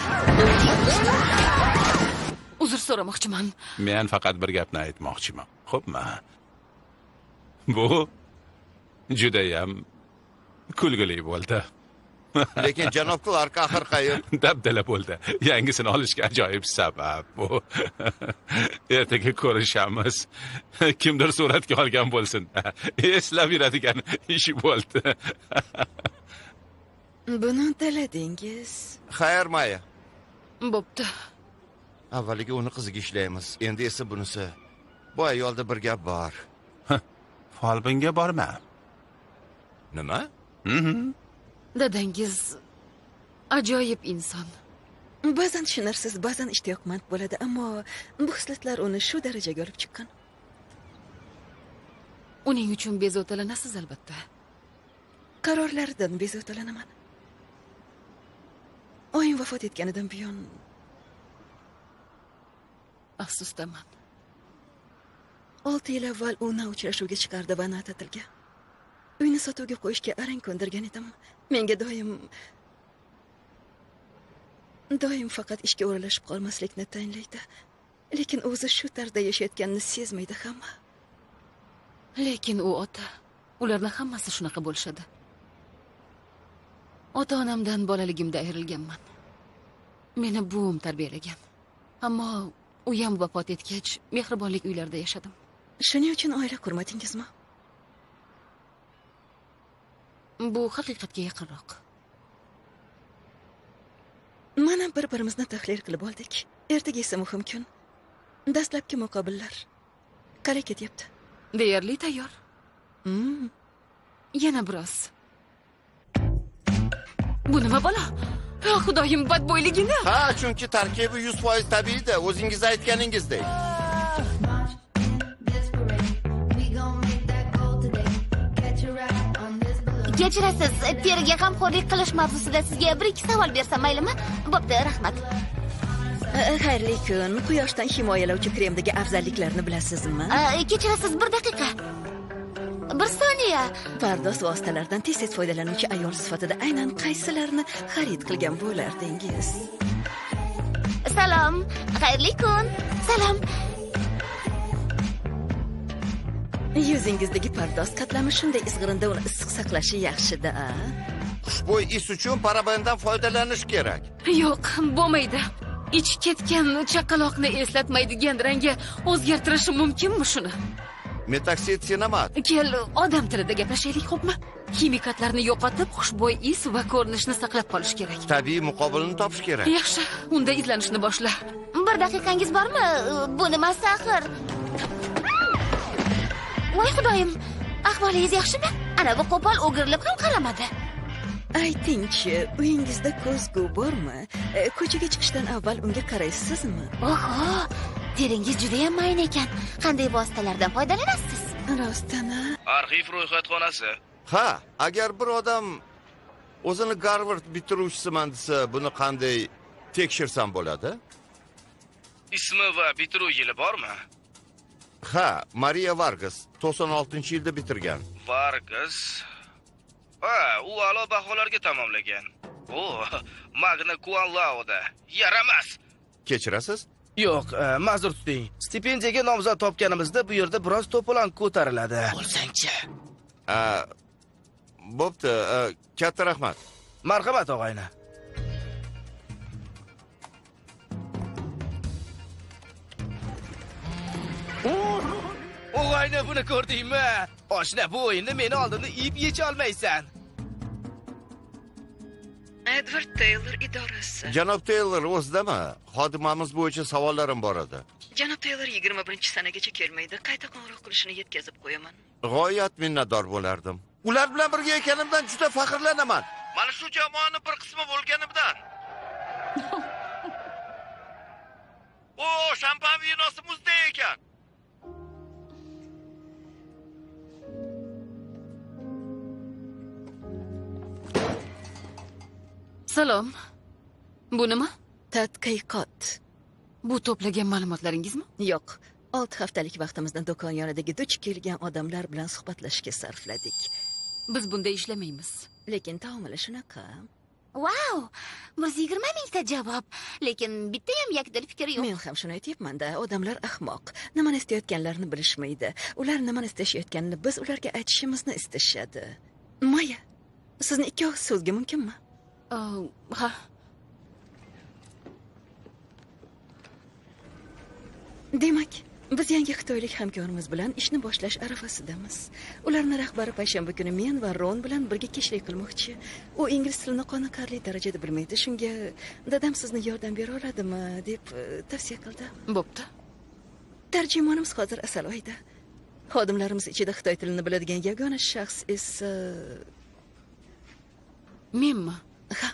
Uzr so'ramoqchiman. Men faqat bir gapni aytmoqchiman. Xo'pmi? Bu juda ham kulgili bo'ldi. Lekin janob Clark axir qayer? Dabdala bo'ldi. Yangisini olishga ajoyib sabab bu. Ertaga ko'rishamiz. Kimdir suratga olgan bo'lsin. Eslab yuradigan ish bo'ldi. Buni uddaladingiz. Xayr, Maya. Bo'pti. Avvaliga uni qiziga ishlaymiz. Endi esa bunisi. Bu ayolda bir gap bor. Folbinga borma. Nima? Mhm. Dadangiz ajoyib inson. Ba'zan tushunarsiz, ba'zan ishtiyoqmand bo'ladi, ammo bu xislatlar uni shu darajaga olib chiqqan. Uning uchun bezovtalanasiz albatta. Qarorlaridan bezovtalanaman. Oyim vafot etganidan buyon Afsusdaman. olti yil avval u na uchrashuvga chiqardi va na ta'tilga. Uyni sotuvga qo'yishga arang ko'ndirgan edim. Menga doim doim faqat ishga o'ralashib qolmaslikni tayinlaydi. Lekin o'zi shu tarzda yashayotganini sezmaydi hamma. Lekin u ota. Ularning hammasi shunaqa bo'lishadi. Ota-onamdan bolaligimda ayrilganman. Meni buvim tarbiyalagan. Ammo u ham vafot etgach, mehribonlik uylarida yashadim. Shuning uchun oila qurmadingizmi? Bu haqiqatga yaqinroq. Mana bir-birimizni tahlil qilib oldik. Ertaga esa muhim kun. Dastlabki muqobillar. Qalay ketyapti? Deyarli tayyor. Hmm. Yana biroz. Bu nima balo? Ya Xudoyim badbo'yligini. Ha, chunki tarkibi yuz foiz tabiiyda, o'zingiz aytganingizdek. Kechirasiz, teriga g'amxo'rlik qilish mavzusida sizga bir ikki savol bersam maylimi? Bo'pti, rahmat. Xayrli kun. Quyoshdan himoyalovchi kremdagi afzalliklarni bilasizmi? A, Kechirasiz, bir daqiqa. Bir soniya. Pardoz vositalaridan tez-tez foydalanuvchi ayol sifatida aynan qaysilarini xarid qilgan bo'lardingiz? Salom. Xayrli kun. Salom. Yuzingizdagi pardoz qatlami shunday izg'irinda uni issiq saqlashi yaxshi-da. Xushbo'y is uchun parabendan foydalanish kerak. Yo'q, bo'lmaydi. Ich ketgan chaqaloqni eslatmaydigan rangga o'zgartirishi mumkinmi shuni? Metaksitinamat. Kel, odam tilida gaplashaylik, xo'pmi? Kimikatlarni yo'qotib, xushbo'y is va ko'rinishni saqlab qolish kerak. Tabiiy muqobilini topish kerak. Yaxshi, unda izlanishni boshla. Bir daqiqangiz bormi? Bu nimasi axir? Voy Xudoyim, ahvolingiz yaxshimi? Ana bu qo'pol o'girilib ham qaramadi. Aytingchi, uyingizda ko'zgu bormi? E, ko'chaga chiqishdan avval unga qaraysizmi? Oho, teringiz juda ham mayin ekan. Qanday vositalardan foydalanasiz? Rostana. Arxiv ro'yxatxonasi. Ha, agar bir odam o'zini Garvard bitiruvchisiman desa, buni qanday tekshirsam bo'ladi? Ismi va bitiruv yili bormi? Ha, Maria Vargas to'qson oltinchi yilda bitirgan. Vargas. Ha, u a'lo baholarga tamomlagan. O, Magna Cum Laude. Yaramas. Kechirasiz? Yo'q, e, ma'zur tuting. Stipendiyaga nomzod topganimizda bu yerda biroz to'polon ko'tariladi. Bo'lsangchi. A, bo'pti, katta rahmat. Marhamat, og'ayni. Og'ayni, buni ko'rdingmi? Oshna, bu o'yinni meni oldimda ip yecha olmaysan. Edward Taylor idorasi. Janob Taylor o'zdami? Xodimamiz bo'yicha savollarim bor edi. Janob Taylor yigirma birinchi sanagacha kelmaydi. Qayta qo'ng'iroq qilishini yetkazib qo'yaman. G'oyat minnatdor bo'lardim. Ular bilan birga ekanimdan juda faxrlanaman. Mana shu jamoaning bir qismi bo'lganimdan. O, shampan vinosi muzdek ekan. Salom. Bu nima? Tadqiqot. Bu to'plagan ma'lumotlaringizmi? Yo'q. olti haftalik vaqtimizni do'kon yonidagi duch kelgan odamlar bilan suhbatlashishga sarfladik. Biz bunday ishlamaymiz. Lekin taomili shunaqa. Wow! bir yuz yigirma mingta javob. Lekin bitta ham yakdil fikr yo'q. Men ham shuni aytyapman-da, odamlar ahmoq. Nimani istayotganlarini bilishmaydi. Ular nimani istashayotganini biz ularga aytishimizni istashadi. Maya, sizni ikki og'iz so'zga mumkinmi? Oh, ha. Demak, biz yangi xitoylik hamkorimiz bilan ishni boshlash arafasidamiz. Ularning rahbari payshanba kuni men va Ron bilan birga kechlik qilmoqchi. U ingliz tilini qoniqarli darajada bilmaydi. Shunga dadam sizni yordam bera oladimi deb e, tavsiya qildi. Bo'pti. Tarjimonimiz hozir Asaloyda. Xodimlarimiz ichida xitoy tilini biladigan yagona shaxs esa Menmi? ha,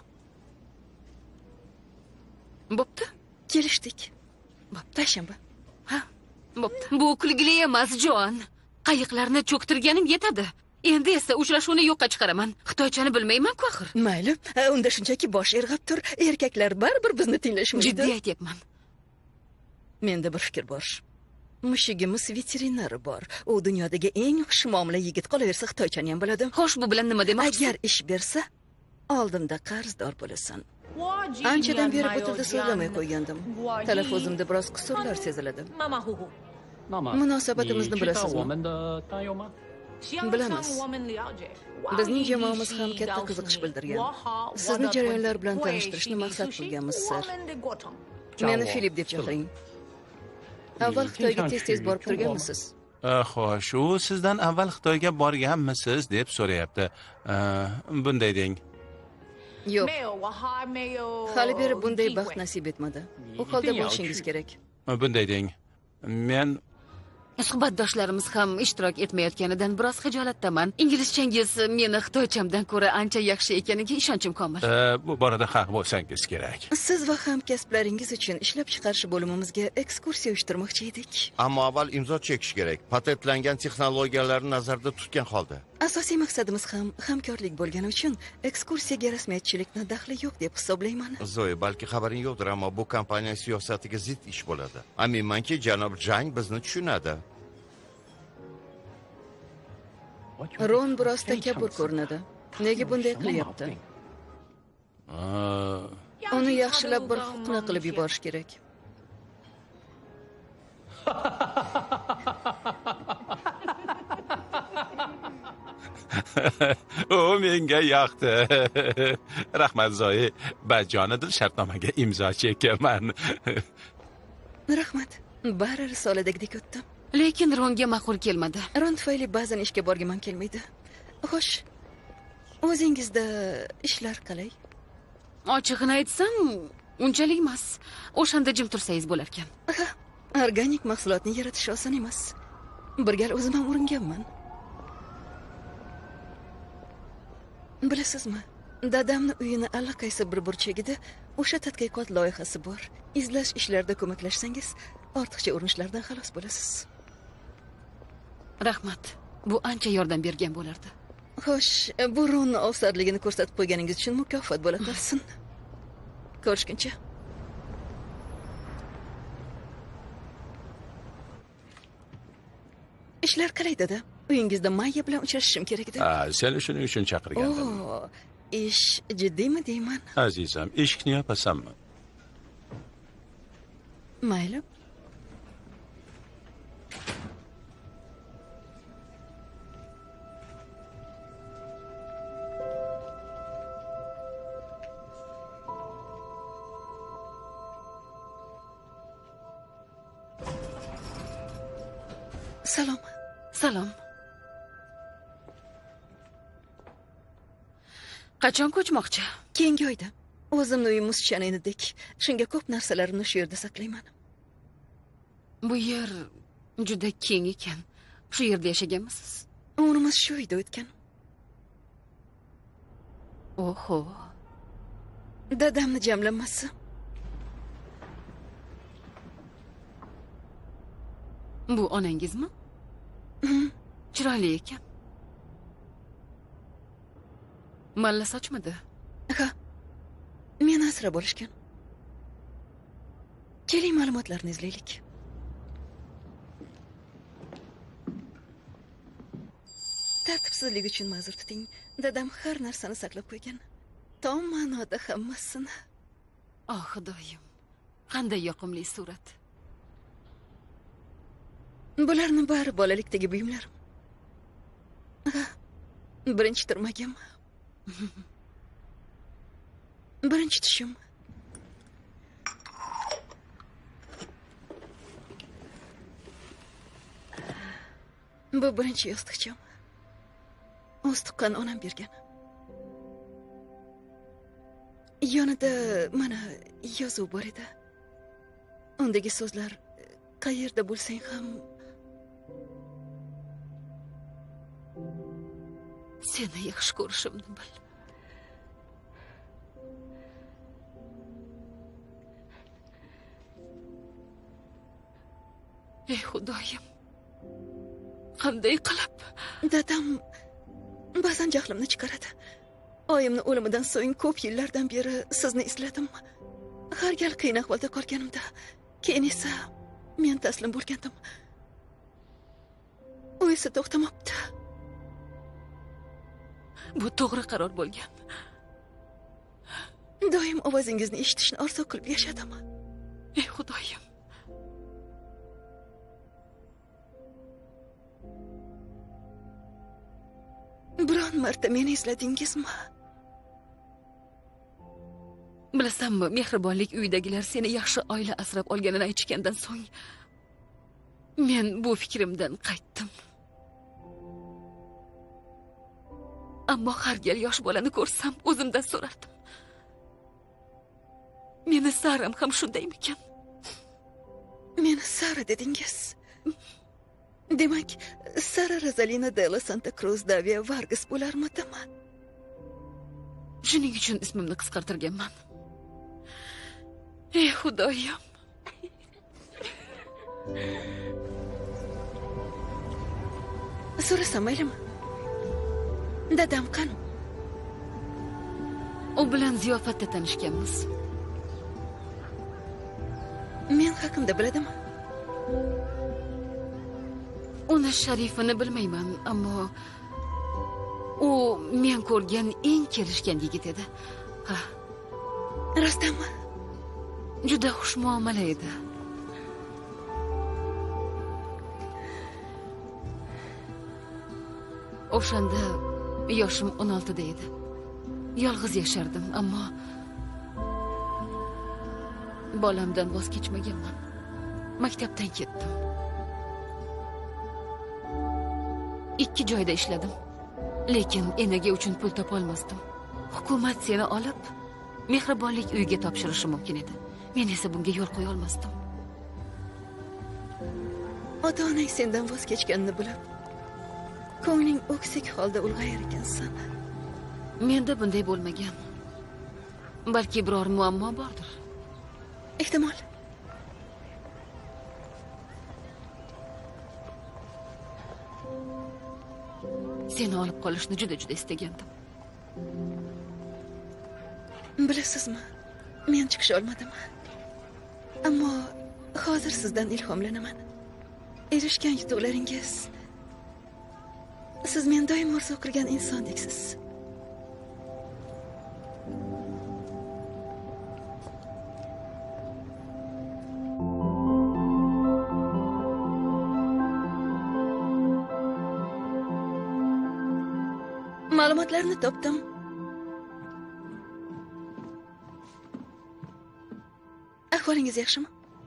Bo'pti. kelishdik. Payshanba. Ha, bo'pti. Bu kulgili emas, Jon. Qayiqlarni cho'ktirganim yetadi. Endi esa uchrashuvni yo'qqa chiqaraman. Xitoychani bilmayman-ku axir. Mayli, ha, unda shunchaki bosh irg'ab tur. Erkaklar baribir bizni tinglashmaydi. Jiddiy aytyapman. Menda bir fikr bor. Mushugimiz veterinari bor. U dunyodagi eng xushmuomala yigit, qolaversa xitoychani ham biladi. Xo'sh, bu bilan nima demoqchisiz? Agar ish bersa, oldimda qarzdor bo'lasan. Anchadan beri bu tilda so'zlamay qo'ygandim. Talaffuzimda biroz qusurlar seziladi. Munosabatimizni bilasizmi? Bilamiz. Bizning jamoamiz ham katta qiziqish bildirgan. Sizni jarayonlar bilan tanishtirishni maqsad qilganmiz, sir. Meni Filip deb chaqiring. Avval Xitoyga tez-tez borib turganmisiz? Xo'sh, u sizdan avval Xitoyga borganmisiz deb so'rayapti. Bunday deng. Yo'q. Hali beri bunday baxt nasib etmadi. U holda bo'lishingiz kerak. Bunday deng. Men Suhbatdoshlarimiz ham ishtirok etmayotganidan biroz xijolatdaman. Inglizchangiz meni xitoychamdan ko'ra ancha yaxshi ekaniga ishonchim komil. e, bu borada haq bo'lsangiz kerak. Siz va hamkasblaringiz uchun ishlab chiqarish bo'limimizga ekskursiya uyushtirmoqchi edik. Ammo avval imzo chekish kerak. Patentlangan texnologiyalarni nazarda tutgan holda. Asosiy maqsadimiz ham hamkorlik bo'lgani uchun ekskursiyaga rasmiyatchilikni daxli yo'q deb hisoblayman. Zoe, balki xabaring yo'qdir, ammo bu kompaniya siyosatiga zid ish bo'ladi. Aminmanki, janob Jang bizni tushunadi. Ron biroz takabbur ko'rinadi. Nega bunday qilyapti? Uni yaxshilab bir hukna qilib yuborish kerak. u menga yoqdi. Rahmat Zoyi, bajonidil shartnomaga imzo chekaman. Rahmat. Bari risoladagidek o'tdi. Lekin Ronga ma'qul kelmadi. Ron tufayli ba'zan ishga borgim ham kelmaydi. Xo'sh, o'zingizda ishlar qalay? Ochig'ini aytsam, unchalik emas. O'shanda jim tursangiz bo'lar ekan. Organik mahsulotni yaratish oson emas. Bir gal o'zim ham uringanman. Bilasizmi, dadamni uyini allaqaysi bir burchagida o'sha tadqiqot loyihasi bor. Izlash ishlarida ko'maklashsangiz, ortiqcha urinishlardan xalos bo'lasiz. Rahmat. Bu ancha yordam bergan bo'lardi. Xo'sh, bu Ronni ofsadligini ko'rsatib qo'yganingiz uchun mukofot bo'la qolsin. Ko'rishguncha. Ishlar qalay dada? Uyingizda Mayya bilan uchrashishim kerak edi. Ha, seni shuning uchun chaqirgandim. Oo, ish jiddiymi deyman? Azizam, eshikni yopasanmi? Mayli. Salom. Salom. Qachon ko'chmoqchi? Keyingi oyda. O'zimni uyim musichaninidek. Shunga ko'p narsalarimni shu yerda saqlayman. Bu yer juda keng ekan. Shu yerda yashaganmisiz? Umrimiz shu uyda o'tgan. Oho. Dadamni jamlanmasi. Bu onangizmi? Chiroyli ekan. Malla sochmidi? Ha. Meni asrab olishgan. Keling, ma'lumotlarni izlaylik. Tartibsizlik uchun ma'zur tuting. Dadam har narsani saqlab qo'ygan. Tom ma'noda hammasini. Oh, Xudoyim. Qanday yoqimli surat. Bularni bari bolalikdagi buyumlarim. Birinchi turmagim. Birinchi tushum. Bu birinchi yostiqcham. O'z tuqqan onam bergan. Yonida mana yozuv bor edi. Undagi so'zlar qayerda bo'lsang ham seni yaxshi ko'rishimni bil. Ey Xudoyim. Qanday qilib? Dadam ba'zan jahlimni chiqaradi. Oyimni o'limidan so'ng ko'p yillardan beri sizni esladim. Har gal qiyin ahvolda qolganimda, keyin esa men taslim bo'lgandim. U esa to'xtamabdi. Bu to'g'ri qaror bo'lgan. Doim ovozingizni eshitishni orzu qilib yashadim. Ey Xudoyim. Biron marta meni esladingizmi? Bilasanmi, mehribonlik uyidagilar seni yaxshi oila asrab olganini aytishgandan so'ng men bu fikrimdan qaytdim. Ammo har gal yosh bolani ko'rsam, o'zimdan so'rardim. Meni Saram ham shundaymikan? Meni Sara dedingiz. Demak, Sara Rosalina della Santa Cruz Davia Vargas bo'larmidimi? Shuning uchun ismimni qisqartirganman. Ey Xudoyim. So'rasam maylimi? Dadam qani? U bilan ziyofatda tanishganmiz. Men haqimda biladimi? Uni Sharifini bilmayman, ammo u men ko'rgan eng kelishgan yigit edi. Ha. Rostdanmi? Juda xushmuomala edi. O'shanda yoshim o'n olti da edi. Yolg'iz yashardim, ammo bolamdan voz kechmaganman. Maktabdan ketdim. Ikki joyda ishladim. Lekin enaga uchun pul topa olmasdim. Hukumat seni olib mehribonlik uyiga topshirishi mumkin edi. Men esa bunga yo'l qo'ya olmasdim. Ota-onang sendan voz kechganini bilib, ko'ngling o'ksik holda ulg'ayar ekansan. Menda bunday bo'lmagan. Balki biror muammo bordir. Ehtimol. Seni olib qolishni juda-juda istagandim. Bilasizmi, men chiqisha olmadim. Ammo hozir sizdan ilhomlanaman. Erishgan yutuqlaringiz, siz men doim orzu qilgan insondeksiz. Ma'lumotlarni topdim. Ahvolingiz yaxshimi?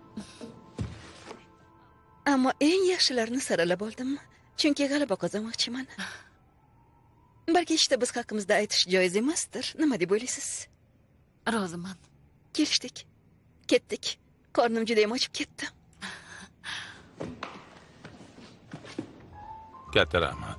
Ammo eng yaxshilarini saralab oldim, chunki g'alaba qozonmoqchiman. Balki ishda biz haqimizda aytish joiz emasdir. Nima deb o'ylaysiz? Roziman. Kelishdik. Ketdik. Qornim juda ham ochib ketdi. Katta rahmat.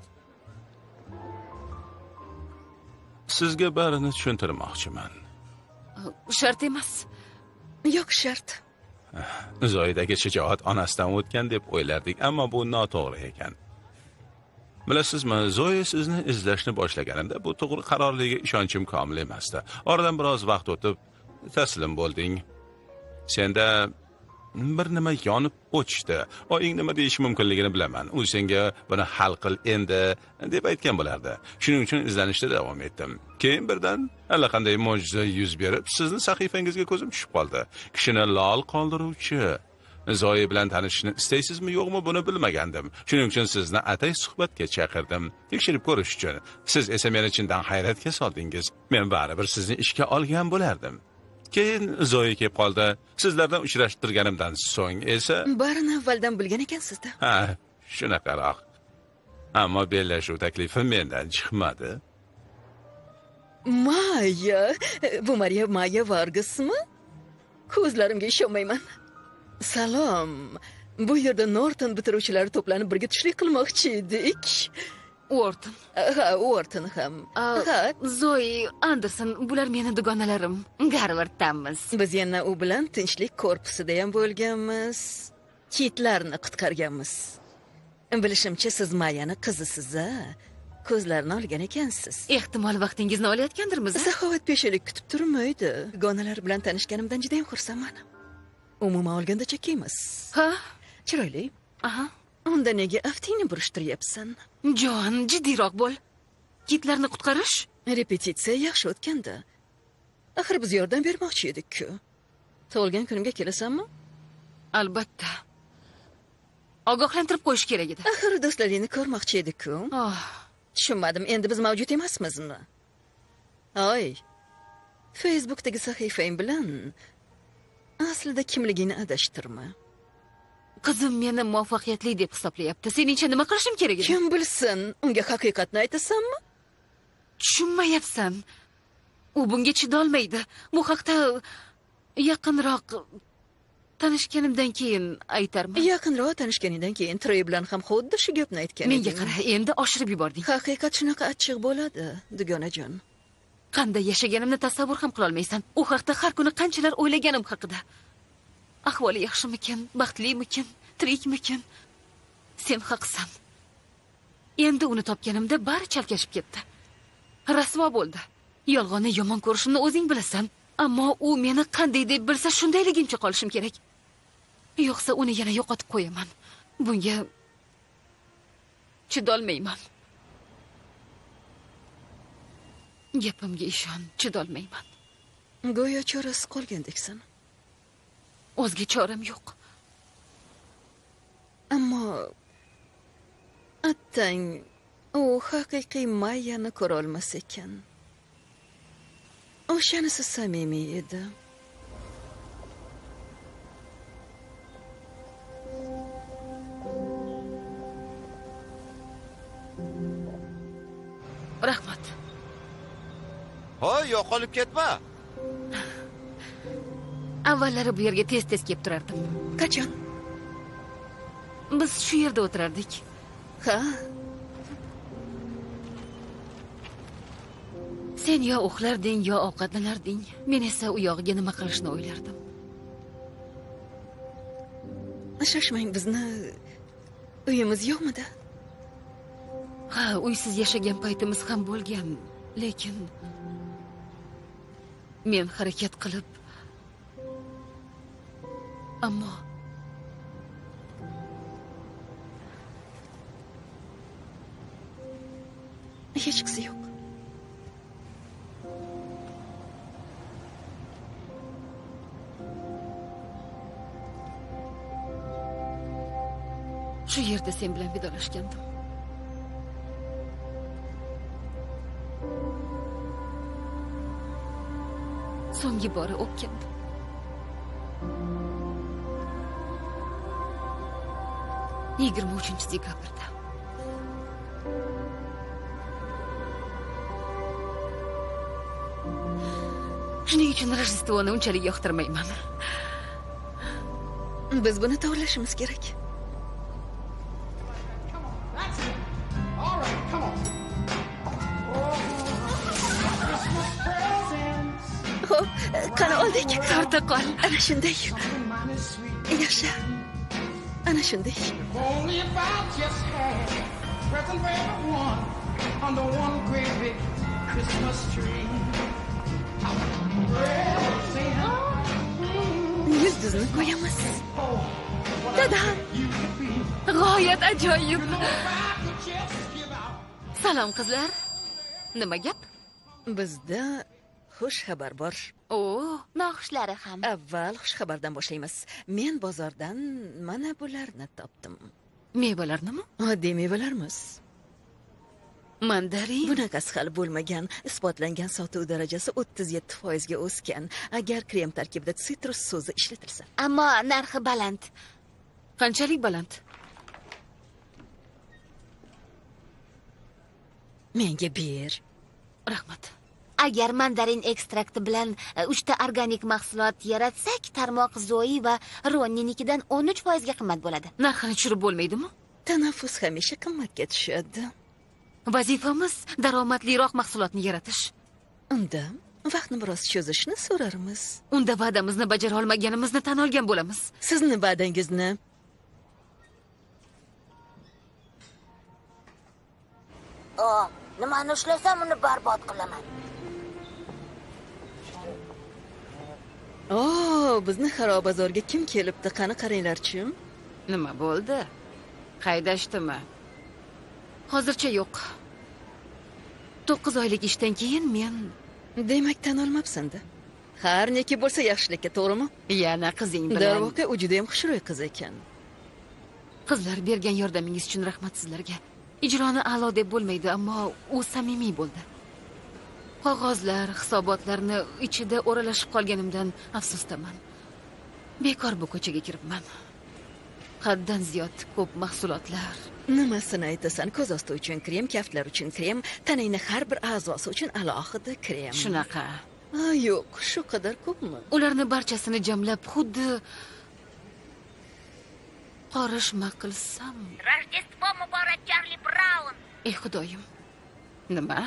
Sizga barini tushuntirmoqchiman. Shart emas. Yo'q, shart. Zoyidagi shijoat onasidan o'tgan deb o'ylardik, ammo bu noto'g'ri ekan. Bilasizmi, Zoya sizni izlashni boshlaganimda bu to'g'ri qarorligiga ishonchim komil emasdi. Oradan biroz vaqt o'tib taslim bo'lding. Senda bir nima yonib o'chdi. Oying nima deyish mumkinligini bilaman. U senga buni hal qil endi deb aytgan bo'lardi. Shuning uchun izlanishda davom etdim. Keyin birdan allaqanday mo'jiza yuz berib, sizni sahifangizga ko'zim tushib qoldi. Kishini lol qoldiruvchi, Zoyi bilan tanishishni istaysizmi, yo'qmi, buni bilmagandim. Shuning uchun sizni atay suhbatga chaqirdim. Tekshirib ko'rish uchun. Siz esa meni chindan hayratga soldingiz. Men baribir sizni ishga olgan bo'lardim. Keyin Zoyi kelib qoldi. Sizlardan uchrashtirganimdan so'ng esa Barini avvaldan bilgan ekansiz-da. ha, shunaqaroq. Ammo bellashuv taklifi mendan chiqmadi. Maya, bu Mariya Maya Vargasmi? Ko'zlarimga ishonmayman. Salom. Bu yerda Norton bitiruvchilari to'planib birga tushlik qilmoqchi edik. Uorton. Ha, Uorton ham. Ha, Zoe Anderson, bular meni dugonalarim. Garvarddanmiz. biz yana u bilan tinchlik korpusida ham bo'lganmiz. Kitlarni qutqarganmiz. Bilishimcha siz Mayani qizisiz-a? Ko'zlarini olgan ekansiz. Ehtimol vaqtingizni olayotgandirmiz. Saxovat pesholik kutib turmaydi. Gonalar bilan tanishganimdan juda ham xursandman. Umuman olganda chekkaymiz. Ha? Chiroyli. Aha. Unda nega aftingni burishtiryapsan? Jon, jiddiyroq bo'l. Kitlarni qutqarish? Repetitsiya yaxshi o'tganda. Axir biz yordam bermoqchi edik-ku. Tug'ilgan kunimga kelasanmi? Albatta. Ogohlantirib qo'yish kerak edi. Axir do'stlaringni ko'rmoqchi edik-ku. Oh, Tushunmadim, endi biz mavjud emasmizmi? Oy. Facebookdagi sahifang bilan aslida kimligini adashtirma. qizim meni muvaffaqiyatli deb hisoblayapti. Seningcha nima qilishim kerak edi? Kim bilsin, unga haqiqatni aytasanmi? Tushunmayapsan. U bunga chidolmaydi. Bu haqda yaqinroq tanishganimdan keyin aytarman. Yaqinroq tanishganingdan keyin Trey bilan ham xuddi shu gapni aytgan Menga eding. qara, endi oshirib yubording. Haqiqat shunaqa achchiq bo'ladi, dugonajon. Qanday yashaganimni tasavvur ham qila olmaysan. U haqda har kuni qanchalar o'ylaganim haqida. Ahvoli yaxshimikin, baxtlimikin, tirikmikin? Sen haqsan. Endi uni topganimda bari chalkashib ketdi. Rasvo bo'ldi. Yolg'onni yomon ko'rishimni o'zing bilasan. Ammo u meni qanday deb bilsa, shundayligimcha qolishim kerak. Yo'qsa uni yana yo'qotib qo'yaman. Bunga chidolmayman. Gapimga ishon, chidolmayman. Go'yo chorasi qolgandeksan. O'zga choram yo'q. Ammo attang u haqiqiy Mayani ko'ra olmas ekan. O'shanisi samimiy edi. Rahmat. Hoy, yo'qolib ketma. Avvallari bu yerga tez-tez kelib turardim. Qachon? Biz shu yerda o'tirardik. Ha? Sen yo uxlarding, yo ovqatlanarding. Men esa u yog'iga nima qilishni o'ylardim. Shoshmang, bizni uyimiz yo'qmidi? Ha, uysiz yashagan paytimiz ham bo'lgan, lekin men harakat qilib ammo hech qisi yo'q. shu yerda sen bilan vidolashgandim. So'nggi bora o'pgandim. yigirma uchinchi dekabrda. Shuning uchun Rojdestvoni unchalik yoqtirmayman. Biz buni to'g'rilashimiz kerak. That's it. All right, come on. Christmas presents. Xo'p, qani oldik. Torta qol. Ana shunday. Something mighty sweet. Yaxshi. Ana shunday. Only if I just had present for everyone under one great big Christmas tree. Yulduzni qo'yamiz. Dada. G'oyat ajoyib. Salom qizlar. Nima gap? Bizda xush xabar bor. O, noxushlari ham. Avval xush xabardan boshlaymiz. Men bozordan mana bularni topdim. Mevalarnimi? Oddiy mevalarmiz. Mandarin. Bunaqasi hali bo'lmagan, isbotlangan sotuv darajasi o'ttiz yetti foiz ga o'sgan. Agar krem tarkibida sitrus so'zi ishlatilsa. Ammo narxi baland. Qanchalik baland? Menga ber. Rahmat. Agar mandarin ekstrakti bilan uchta organik mahsulot yaratsak, tarmoq Zoe va Ronninikidan o'n uch foiz ga qimmat bo'ladi. Narxini tushirib bo'lmaydimi? Tanaffus hamisha qimmatga tushadi. Vazifamiz daromadliroq mahsulotni yaratish. Unda vaqtni biroz cho'zishni so'rarmiz. Unda va'damizni bajara olmaganimizni tan olgan bo'lamiz. Sizni va'dangizni O, nimani ushlasam uni barbod qilaman. O, bizni xarobazorga kim kelibdi? Qani qaranglar-chi. Nima bo'ldi? Haydashdimi? Hozircha yo'q. to'qqiz oylik ishdan keyin men Demak, tan olmabsan-da. Har neki bo'lsa yaxshilikka, to'g'rimi? yana qizing bilan. Darvoqe, u juda ham xushro'y qiz ekan. Qizlar bergan yordamingiz uchun rahmat sizlarga. Ijroni a'lo deb bo'lmaydi, ammo u samimiy bo'ldi. Qog'ozlar, hisobotlarni ichida o'ralashib qolganimdan afsusdaman. Bekor bu ko'chaga kiribman. Haddan ziyod ko'p mahsulotlar. Nimasini aytasan? Ko'z osti uchun krem, kaftlar uchun krem, tanangning har bir a'zosi uchun alohida krem. Shunaqa. Ha, yo'q, shu qadar ko'pmi? Ularni barchasini jamlab xuddi qorishma qilsam. Rojdestvo muborak, Charlie Brown. Ey xudoyim. Nima?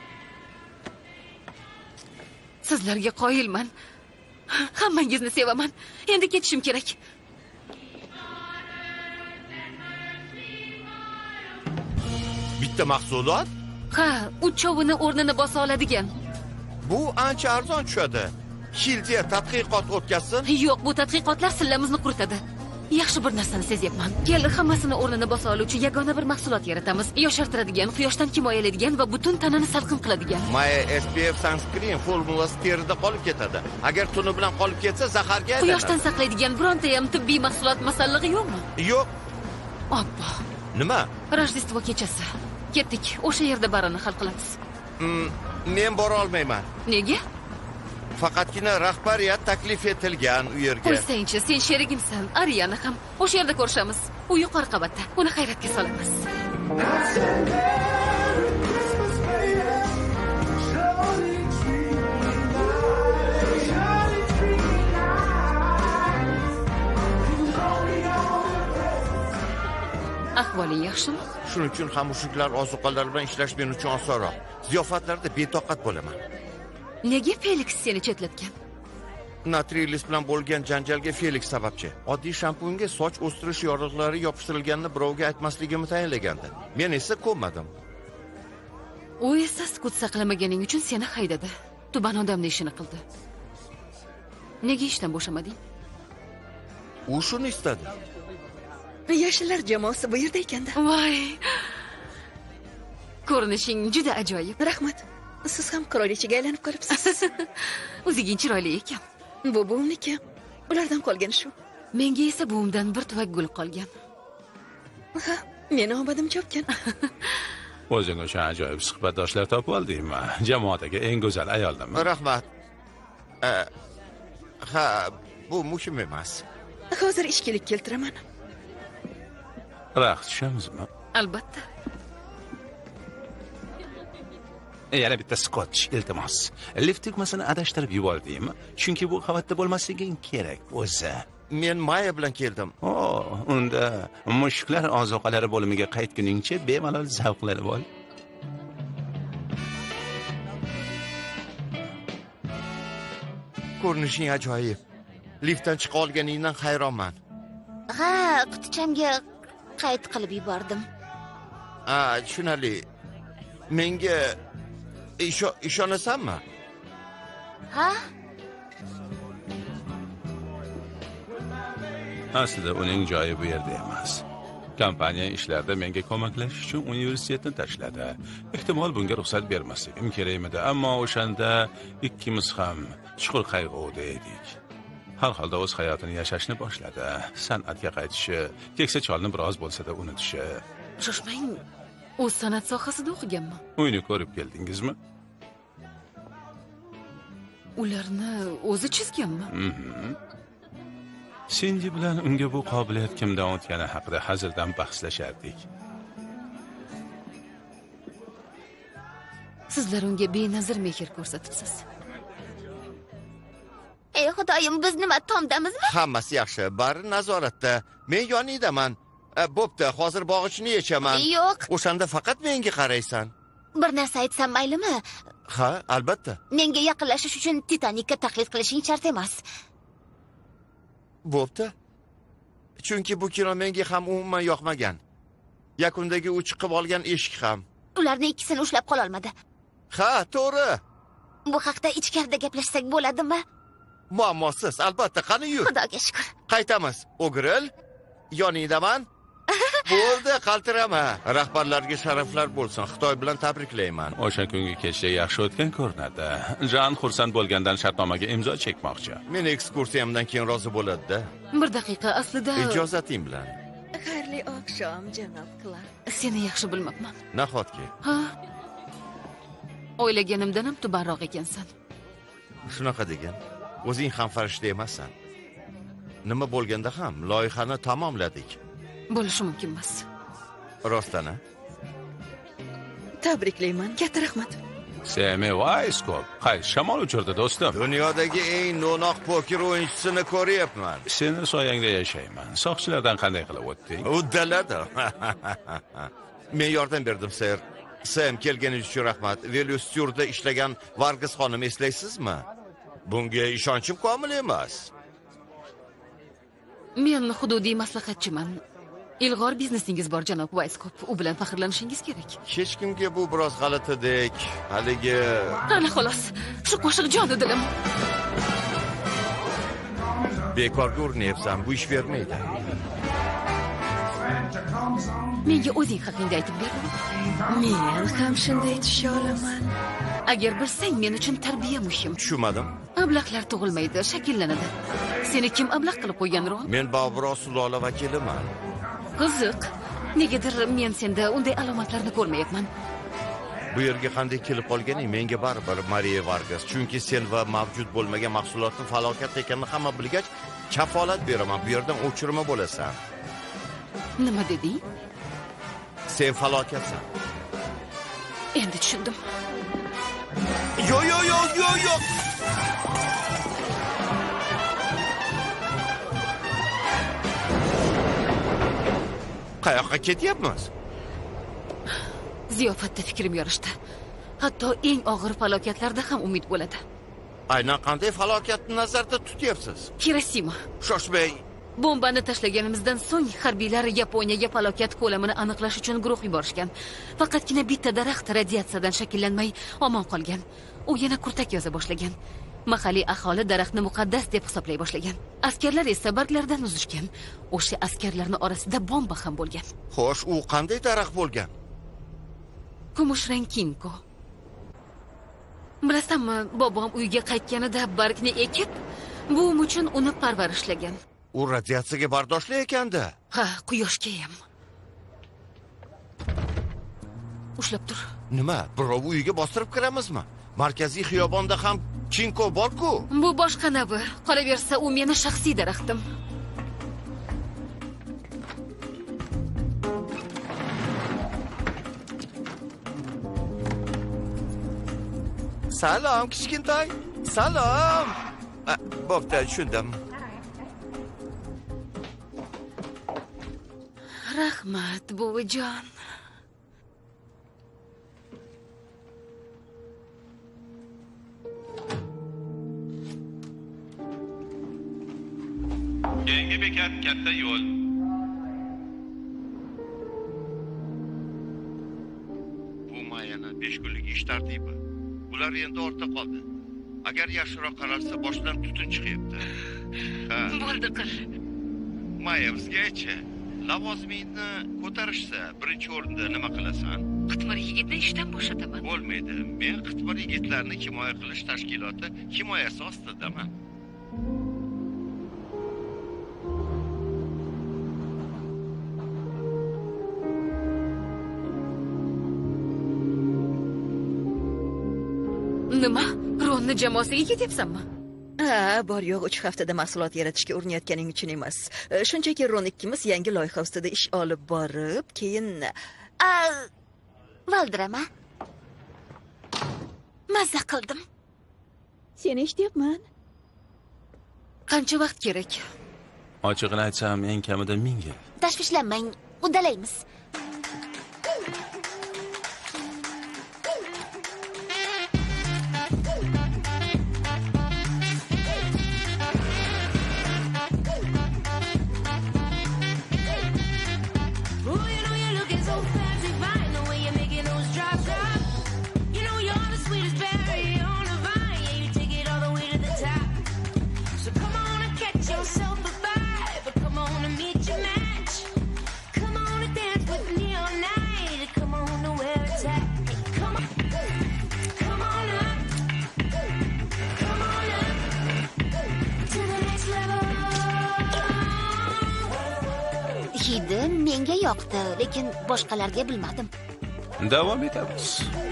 Sizlarga qoyilman. Hammangizni sevaman. Endi ketishim kerak. Bitta mahsulot? Ha, uchovini o'rnini bosa oladigan. Bu ancha arzon tushadi. Hildiya tadqiqot o'tkazsin. Yo'q, bu tadqiqotlar sillamizni quritadi. Yaxshi bir narsani sezyapman. Kel, hammasini o'rnini bosa oluvchi yagona bir mahsulot yaratamiz. Yoshartiradigan, quyoshdan himoyalaydigan va butun tanani salqin qiladigan. Maya S P F sunscreen formulasi terida qolib ketadi. Agar tuni bilan qolib ketsa, zaharga aylanadi. Quyoshdan saqlaydigan bironta ham tibbiy mahsulot masallig'i yo'qmi? Yo'q. Obbo. Nima? Rojdestvo kechasi. Ketdik, o'sha yerda barini hal qilamiz. Mm, men bora olmayman. Nega? Faqatgina rahbariyat taklif etilgan u yerga. Qo'ysangchi, sen sherigimsan. Ariyani ham o'sha yerda ko'rishamiz. U yuqori qavatda. Uni hayratga solamiz. Ahvoling yaxshimi? Shuning uchun ham mushuklar ozuqalar bilan ishlash men uchun osonroq. Ziyofatlarda betoqat bo'laman. Nega Felix seni chetlatgan? Natrilis bilan bo'lgan janjalga Felix sababchi. Oddiy shampunga soch o'stirish yorliqlari yopishtirilganini birovga aytmasligimni tayinlagandi. Men esa ko'nmadim. U esa sukut saqlamaganing uchun seni haydadi. Tuban odamning ishini qildi. Nega ishdan bo'shamading? U shuni istadi. Yashillar jamoasi bu yerda ekanda. Voy. Ko'rinishing juda ajoyib. Rahmat. Siz ham qirolichaga aylanib qolibsiz. O'zing chiroyli ekan. Bu buvimniki. Ulardan qolgan shu. Menga esa buvimdan bir tuvak gul qolgan. Ha, meni omadim chopgan. O'zing uchun ajoyib suhbatdoshlar topib oldingmi? Jamoadagi eng go'zal ayoldimi? Rahmat. Ha, bu muhim emas. Hozir ishkilik keltiraman. Raqs tushamizmi? Albatta. Yana bitta skotch, iltimos. Lift tugmasini adashtirib yubordingmi? Chunki bu qavatda bo'lmasliging kerak o'zi. Men Maya bilan keldim. O, unda mushuklar ozuqalari bo'limiga qaytguningcha bemalol zavqlanib ol. Ko'rinishing ajoyib. Liftdan chiqa olganingdan hayronman. Ha, qutichamga qayd qilib yubordim. Ha, tushunarli. Menga isho ishonasanmi? Ha? Aslida uning joyi bu yerda emas. Kompaniya ishlarida menga ko'maklashish uchun universitetni tashladi. Ehtimol bunga ruxsat bermasligim kerakmidi, ammo o'shanda ikkimiz ham chuqur qayg'uda edik. Har holda o'z hayotini yashashni boshladi. San'atga qaytishi, keksa cholni biroz bo'lsa-da unutishi. Shoshmang, u san'at sohasida o'qiganmi? Uyni ko'rib keldingizmi? Ularni o'zi chizganmi? Mhm. Sindi bilan unga bu qobiliyat kimdan o'tgani haqida hazildan bahslashardik. Sizlar unga benazir mehr ko'rsatibsiz. Ey xudoyim, biz nima tomdamizmi? Hammasi yaxshi, bari nazoratda. Men yoningdaman. E, bo'pti, hozir bog'ichni yechaman. Yo'q. O'shanda faqat menga qaraysan. Bir narsa aytsam maylimi? Ha, albatta. Menga yaqinlashish uchun Titanikka taqlid qilishing shart emas. Bo'pti. Chunki bu kino menga ham umuman yoqmagan. Yakundagi u chiqib olgan eshik ham. Ularni ikkisini ushlab qola olmadi. Ha, to'g'ri. Bu haqda ichkarida gaplashsak bo'ladimi? Muammosiz, albatta, qani yur. Xudoga shukr. Qaytamiz. O'giril, yoningdaman. Bo'ldi, qaltirama. Rahbarlarga sharaflar bo'lsin. Xitoy bilan tabriklayman. O'sha kungi kechda yaxshi o'tgan ko'rinadi. Jan xursand bo'lgandan shartnomaga imzo chekmoqchi. Men ekskursiyamdan keyin rozi bo'ladi-da. Bir daqiqa, aslida Ijozating bilan. Xayrli oqshom, janob Clark. seni yaxshi bilmabman. Nahotki? Ha? O'ylaganimdan ham tubanroq ekansan. Shunaqa degan. O'zing ham farishta emassan. Nima bo'lganda ham loyihani tamomladik. Bo'lishi mumkin emas. Rostana. Tabriklayman, katta rahmat. Semi Weisskop, qaysi shamol uchirdi do'stim? Dunyodagi eng no'noq poker o'yinchisini ko'ryapman. Seni soyangda yashayman. Soqchilardan qanday qilib o'tding? Uddaladi. Men yordam berdim, ser. Sam, kelganingiz uchun rahmat. Velostyrda ishlagan Vargas xonim eslaysizmi? Bunga ishonchim komil emas. Men hududiy maslahatchiman. Ilg'or biznesingiz bor, janob Weisskop. U bilan faxrlanishingiz kerak. Hech kimga bu biroz g'alatadek. Haligi Ana xolos. Shu qo'shiq joni dilim. bekorga urinyapsan, bu ish bermaydi. Menga o'zing haqingda aytib ber. Men ham shunday tusha olaman. Agar bilsang, men uchun tarbiya muhim. Tushunmadim. Ablahlar tug'ilmaydi, shakllanadi. Seni kim ablah qilib qo'ygan, Ron? Men Bobro sulola vakiliman. Qiziq. Negadir men senda unday alomatlarni ko'rmayapman. Bu yerga qanday kelib qolganing menga baribir, Mariya Vargas. Chunki sen va mavjud bo'lmagan mahsulotning falokat ekanini hamma bilgach, kafolat beraman. Bu yerdan o'chirma bo'lasan. Nima deding? Sen falokatsan. Endi tushundim. Yo yo yo yo yo. Qayoqqa ketyapmiz? Ziyofatda fikrim yorishdi. Hatto eng og'ir falokatlarda ham umid bo'ladi. Aynan qanday falokatni nazarda tutyapsiz? Hirosima. Shoshmang. Bombani tashlaganimizdan so'ng harbiylar Yaponiyaga falokat ko'lamini aniqlash uchun guruh yuborishgan. Faqatgina bitta daraxt radiatsiyadan shakllanmay omon qolgan. U yana kurtak yoza boshlagan. Mahalliy aholi daraxtni muqaddas deb hisoblay boshlagan. Askarlar esa barglardan uzishgan. O'sha askarlarning orasida bomba ham bo'lgan. Xo'sh, u qanday daraxt bo'lgan? Kumushrang kinko. Bilasanmi, bobom uyga qaytganida bargni ekib, buvim uchun uni parvarishlagan. U radiatsiyaga bardoshli ekanda. Ha, quyoshga ham. Ushlab tur. Nima? Birov uyiga bostirib kiramizmi? Markaziy xiyobonda ham kinko bor-ku. Bu boshqa navi. Qolaversa, u meni shaxsiy daraxtim. Salom, kichkintoy. Salom. Bo'pti, tushundim. Rahmat, buvijon. Yangi bekat, katta yo'l. Bu Mayana besh kunlik ish tartibi. Ular endi ortda qoldi. Agar yaxshiroq qaralsa, boshdan tutun chiqyapti. Ha. Bo'ldi qil. Maya bizga-chi. lavozimingni ko'tarishsa, birinchi o'rinda nima qilasan? Qitmir yigitni ishdan bo'shataman. Bo'lmaydi. Men qitmir yigitlarni himoya qilish tashkiloti himoyasi ostidaman. Nima? Ronni jamoasiga ketyapsanmi? Ha, bor yo'q uch haftada mahsulot yaratishga urinayotganing uchun emas. E, Shunchaki Ron ikkimiz yangi loyiha ustida ish olib borib, keyin Valdirama. Mazza qildim. Seni eshityapman. Qancha vaqt kerak? Ochig'ini aytsam, eng kamida ming yil. Tashvishlanmang, uddalaymiz. Ooh, you know you're looking so fancy fine, the way you're making those drops drop. You know you're the sweetest berry on the vine, yeah, you take it all the way to the top. So come on and catch yourself a vibe, come on and meet your match. Come on and dance with me all night, come on to wear a tag. Come on, come on up, come on up to the next level. Hidi menga yoqdi, lekin boshqalarga bilmadim. Davom etamiz.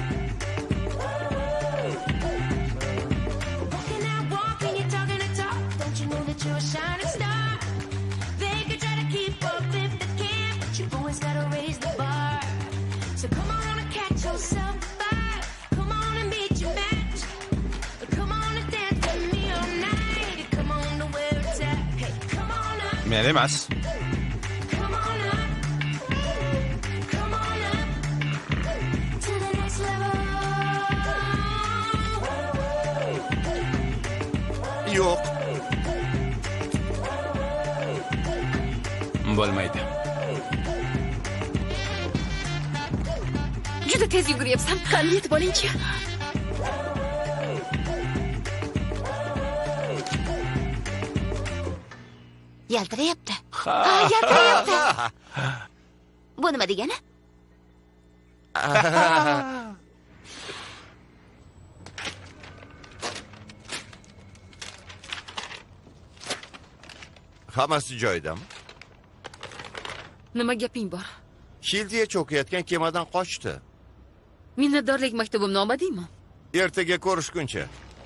Walking out, walking, you're talking the talk. Don't you know that you're a shining star? They could try to keep up if they can, but you always gotta raise the bar. So come on and catch yourself a vibe. Come on and meet your match. Come on and dance with me all night. Come on to wear a tag. Hey, come on up, Men emas. come on up, come on up to the next level. Yo'q. Bo'lmaydi. Juda tez yuguryapsan. Qani yetib olingchi. Yaltirayapti. Ha, yaltirayapti. Bu nima degani? Hammasi joyidami? Nima gaping bor? Shildiga cho'kayotgan kemadan qochdi. Minnatdorlik maktubimni olmadingmi? Ertaga ko'rishguncha.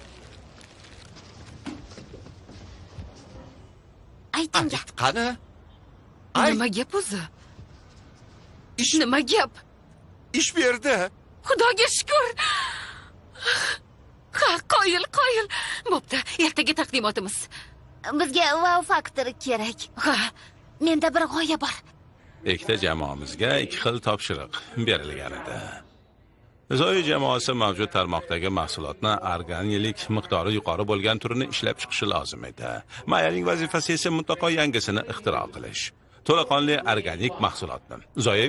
Aytingga. Qani? Ay, Nima gap o'zi? ish Nima gap? ish berdi. Xudoga shukr. Ha, qoyil, qoyil. Bo'pti, ertaga taqdimotimiz. Bizga wow faktor kerak. Ha, Menda bir g'oya bor. Ikkita jamoamizga ikki xil topshiriq berilgan edi. Zoya jamoasi mavjud tarmoqdagi mahsulotni organik miqdori yuqori bo'lgan turini ishlab chiqishi lozim edi. Mayaning vazifasi esa mutlaqo yangisini ixtiro qilish. To'laqonli organik mahsulotni. Zoya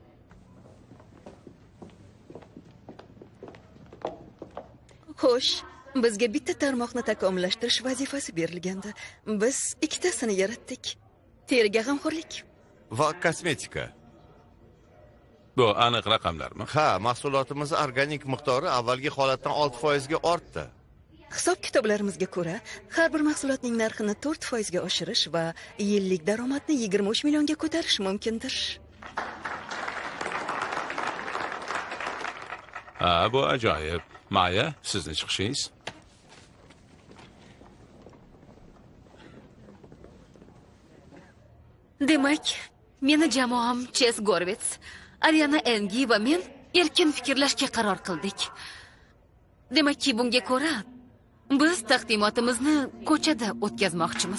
Xo'sh, bizga bitta tarmoqni takomillashtirish vazifasi berilgandi. Biz ikkitasini yaratdik. Teriga g'amxo'rlik. Va kosmetika. bu aniq raqamlarmi? Ha, mahsulotimiz organik miqdori avvalgi holatdan olti foiz ga ortdi. Hisob kitoblarimizga ko'ra, har bir mahsulotning narxini to'rt foiz ga oshirish va yillik daromadni yigirma uch millionga ko'tarish mumkindir. Ha, bu ajoyib. Maya, sizni chiqishingiz. Demak, meni jamoam Ches Gorvets, Ariana Engi va men erkin fikrlashga qaror qildik. Demakki, bunga ko'ra biz taqdimotimizni ko'chada o'tkazmoqchimiz.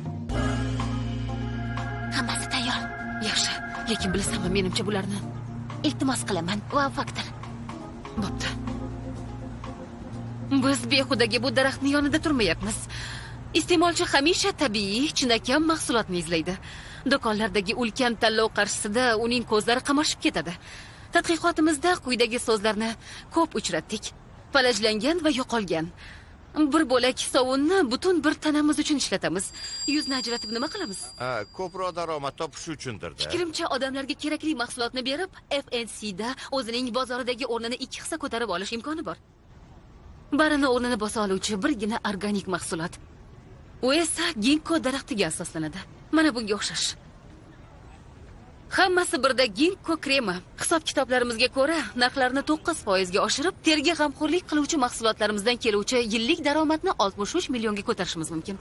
Hammasi tayyor. Yaxshi, lekin bilasanmi, menimcha bularni Iltimos qilaman, wow faktor. bo'pti. Biz behudaga bu daraxtning yonida turmayapmiz. Iste'molchi hamisha tabiiy, chinakam mahsulotni izlaydi. Do'konlardagi ulkan tanlov qarshisida uning ko'zlari qamashib ketadi. Tadqiqotimizda quyidagi so'zlarni ko'p uchratdik: falajlangan va yo'qolgan, Bir bo'lak sovunni butun bir tanamiz uchun ishlatamiz. Yuzni ajratib nima qilamiz? Ha, ko'proq daromad topish uchundir-da. Fikrimcha odamlarga kerakli mahsulotni berib, F N C da o'zining bozoridagi o'rnini ikki hissa ko'tarib olish imkoni bor. Barini o'rnini bosa oluvchi birgina organik mahsulot. U esa ginkgo daraxtiga asoslanadi. Mana bunga o'xshash. Hammasi birda ginkgo kremi. Hisob-kitoblarimizga ko'ra, narxlarni to'qqiz foiz ga oshirib, terga g'amxo'rlik qiluvchi mahsulotlarimizdan keluvchi yillik daromadni oltmish uch millionga ko'tarishimiz mumkin.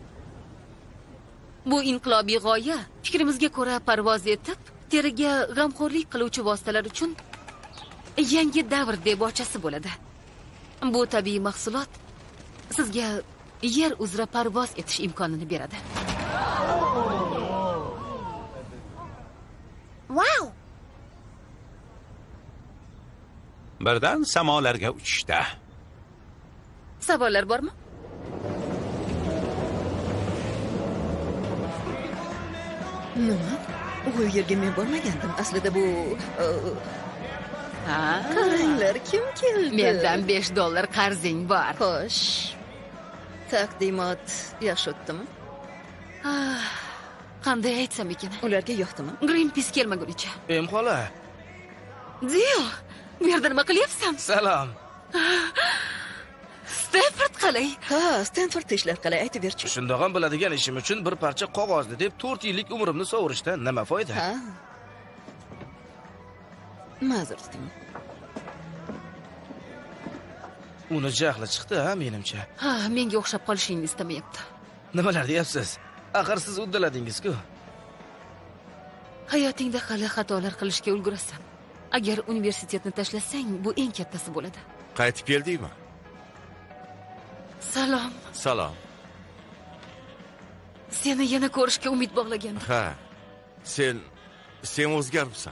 Bu inqilobiy g'oya, fikrimizga ko'ra, parvoz etib, teriga g'amxo'rlik qiluvchi vositalar uchun yangi davr debochasi bo'ladi. Bu tabiiy mahsulot sizga yer uzra parvoz etish imkonini beradi. Wow! Birdan samolarga uchishdi. Savollar bormi? Nima? U yerga men bormagandim. Aslida bu Ha, qaranglar, kim keldi? mendan besh dollar qarzing bor. Xo'sh. Taqdimot yaxshi o'tdimi? Ah, qanday aytsam ekan? Ularga yoqdimi? Greenpeace kelmagunicha. Em xola. Dio, bu yerda nima qilyapsan? Salom. Stanford qalay? Ha, Stanford ishlar qalay, aytib berchi. Shundoq ham biladigan ishim uchun bir parcha qog'ozni deb to'rt yillik umrimni sovurishdan nima foyda? Ha. Ma'zur tuting. Uni jahli chiqdi, ha, menimcha. Ha, menga o'xshab qolishingni istamayapti. Nimalar deyapsiz? Axir siz uddaladingiz-ku. Hayotingda hali xatolar qilishga ulgurasan. Agar universitetni tashlasang, bu eng kattasi bo'ladi. Qaytib keldingmi? Salom. Salom. Seni yana ko'rishga umid bog'lagandim. Ha. Sen sen o'zgaribsan.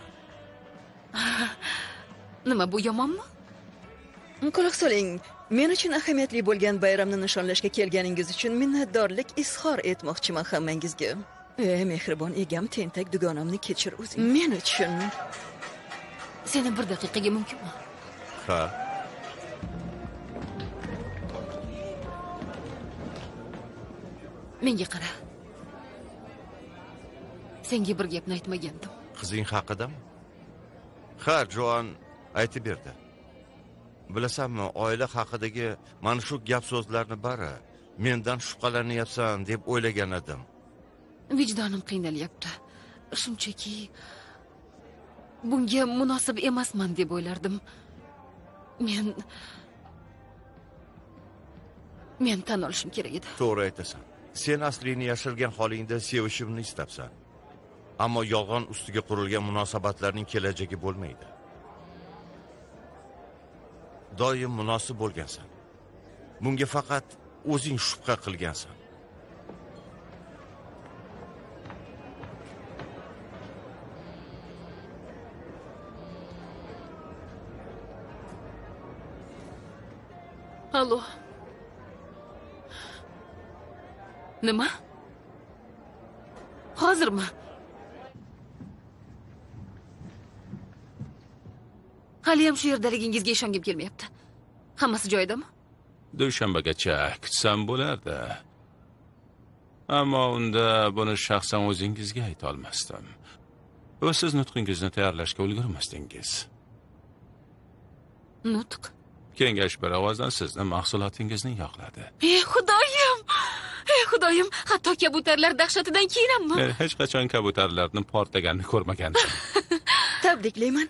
Nima, bu yomonmi? Quloq soling. Men uchun ahamiyatli bo'lgan bayramni nishonlashga kelganingiz uchun minnatdorlik izhor etmoqchiman hammangizga. Ey mehribon egam, tentak dugonamni kechir o'zing. Men uchun Seni bir daqiqaga mumkinmi? Ha. Menga qara. Senga bir gapni aytmagandim. Qizing haqidami? Ha, Joan aytib berdi. Bilasanmi, oila haqidagi mana shu gap so'zlarni bari mendan shubhalanyapsan deb o'ylagan edim. Vijdonim qiynalyapti. Shunchaki bunga munosib emasman deb o'ylardim. Men men tan olishim kerak edi. To'g'ri aytasan. Sen aslini yashirgan holingda sevishimni istabsan. Ammo yolg'on ustiga qurilgan munosabatlarning kelajagi bo'lmaydi. Doim munosib bo'lgansan. Bunga faqat o'zing shubha qilgansan. Allo. Nima? Hozirmi? Haliyam shu yerdaligingizga ishongim kelmayapti. Hammasi joyidami? Dushanbagacha kutsam bo'lardi. Ammo unda buni shaxsan o'zingizga ayta olmasdim. Va siz nutqingizni tayyorlashga ulgurmasdingiz. Nutq? Kengash bir ovozdan sizni mahsulotingizni yoqladi. Ey xudoyim! Ey xudoyim, hatto kabutarlar dahshatidan kiyinammi? Men hech qachon kabutarlarni portaganini ko'rmagandim. tabriklayman.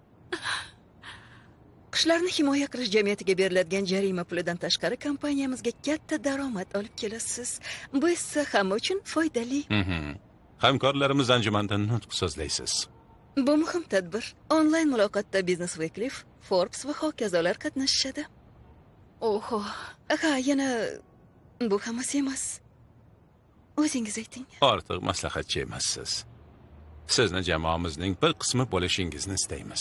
Qushlarni himoya qilish jamiyatiga beriladigan jarima pulidan tashqari kompaniyamizga katta daromad olib kelasiz. Bu esa hamma uchun foydali. Hamkorlarimiz anjumandan nutq so'zlaysiz. Bu muhim tadbir. Onlayn muloqotda Business Weekly, Forbes va hokazolar qatnashishadi. Oho. Ha, yana bu hammasi emas. O'zingiz ayting. Ortiq maslahatchi emassiz. Sizni jamoamizning bir qismi bo'lishingizni istaymiz.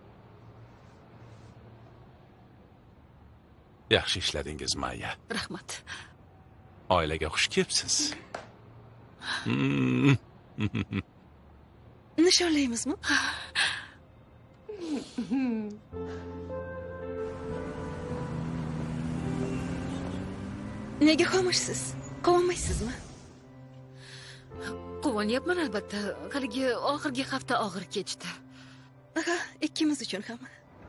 Yaxshi ishladingiz, Maya. Rahmat. Oilaga xush kelibsiz. Nishonlaymizmi? Nega xomushsiz? Quvonmaysizmi? Quvonyapman albatta. Haligi oxirgi hafta og'ir kechdi. Aha, ikkimiz uchun ham.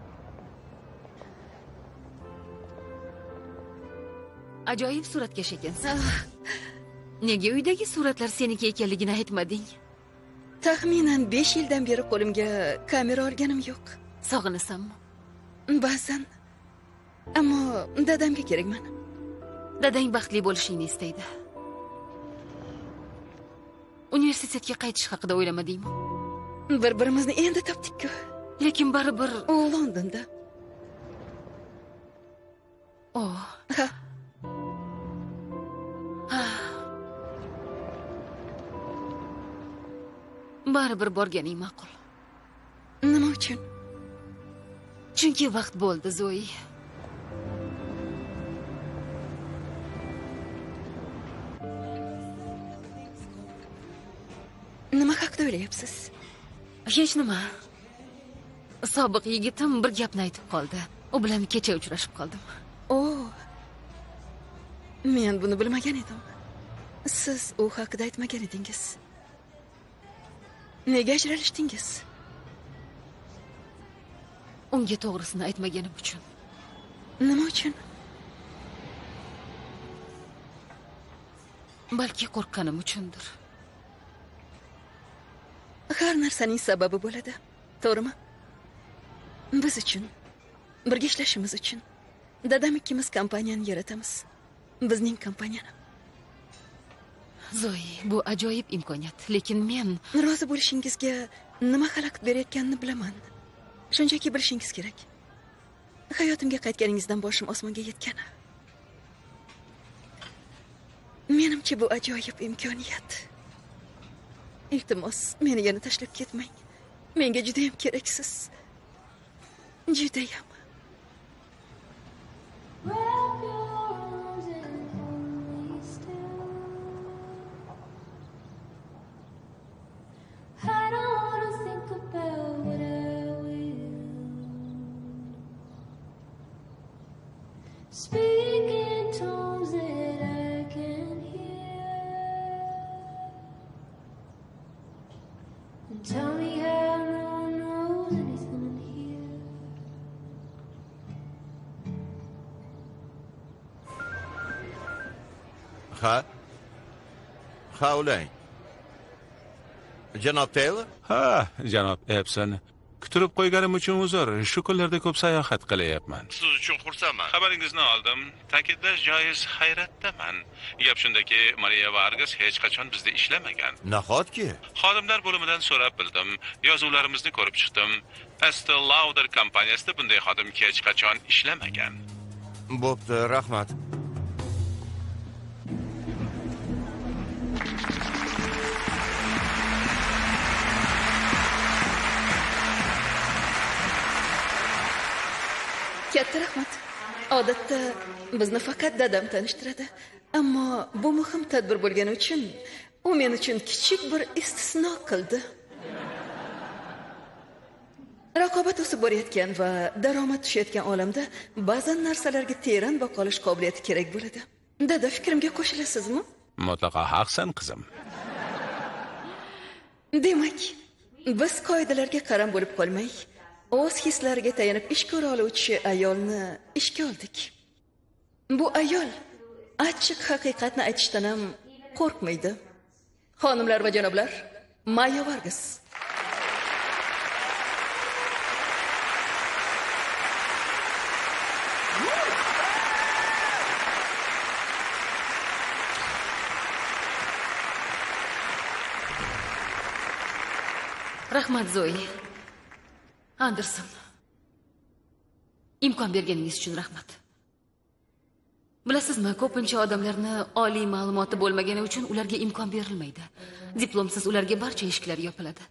Ajoyib suratkash ekansiz. Nega uydagi suratlar seniki ekanligini aytmading? Taxminan besh yildan beri qo'limga kamera olganim yo'q. Sog'inasanmi? Ba'zan. Ammo dadamga kerakman. Dadang baxtli bo'lishingni istaydi. Universitetga qaytish haqida o'ylamadingmi? Bir-birimizni endi topdik-ku. Lekin baribir u Londonda. Oh. Ha. Baribir borganing ma'qul. Nima uchun? Chunki vaqt bo'ldi, Zoe. Nima haqida o'ylayapsiz? Hech nima. Sobiq yigitim bir gapni aytib qoldi. U bilan kecha uchrashib qoldim. Oh. Men buni bilmagan edim. Siz u haqida aytmagan edingiz. Nega ajralishdingiz? Unga to'g'risini aytmaganim uchun. Nima uchun? Balki qo'rqqanim uchundir. Har narsaning sababi bo'ladi. To'g'rimi? Biz uchun, birga ishlashimiz uchun. Dadam ikkimiz kompaniyani yaratamiz. Bizning kompaniyani. Zoe, bu ajoyib imkoniyat, lekin men rozi bo'lishingizga nima xalaqit berayotganini bilaman. Shunchaki bilishingiz kerak. Hayotimga qaytganingizdan boshim osmonga yetgan. Menimcha bu ajoyib imkoniyat. Iltimos, meni yana tashlab ketmang. Menga juda ham keraksiz. Juda ham. Speak in tones that I can hear, and tell me how no one knows anything in here. Ha? Ha, ulang. Janob Taylor? Ha, janob Epson. Kutirib qo'yganim uchun uzr. Shu kunlarda ko'p sayohat qilyapman. Siz uchun xursandman. Xabaringizni oldim. Ta'kidlash joiz, hayratdaman. Gap shundaki, Mariya Vargas hech qachon bizda ishlamagan. Nahotki? Xodimlar bo'limidan so'rab bildim. Yozuvlarimizni ko'rib chiqdim. Estee Lauder kompaniyasida bunday xodim hech qachon ishlamagan. Bo'pti, rahmat. Katta rahmat. Odatda bizni faqat dadam tanishtiradi, ammo bu muhim tadbir bo'lgani uchun u men uchun kichik bir istisno qildi. Raqobat o'sib borayotgan va daromad tushayotgan olamda ba'zan narsalarga teran baho olish qobiliyati kerak bo'ladi. Dada, fikrimga qo'shilasizmi? Mutlaqo haqsan, qizim. Demak, biz qoidalarga qaram bo'lib qolmay, o'z hislariga tayanib ish ko'ra oluvchi ayolni ishga oldik. Bu ayol achchiq haqiqatni aytishdan ham qo'rqmaydi. Xonimlar va janoblar, Mariya Vargas. Rahmat, Zoe. Anderson. Imkon berganingiz uchun rahmat. Bilasizmi, ko'pincha odamlarni oliy ma'lumoti bo'lmagani uchun ularga imkon berilmaydi. Diplomsiz ularga barcha eshiklar yopiladi.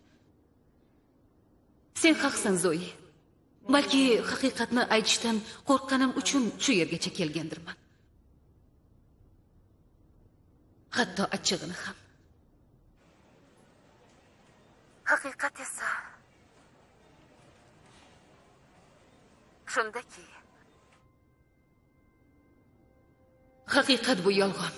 Sen haqsan, Zoe. Balki haqiqatni aytishdan qo'rqqanim uchun shu yergacha kelgandirman. Hatto achchig'ini ham. Haqiqat esa shundaki, Haqiqat bu yolg'on.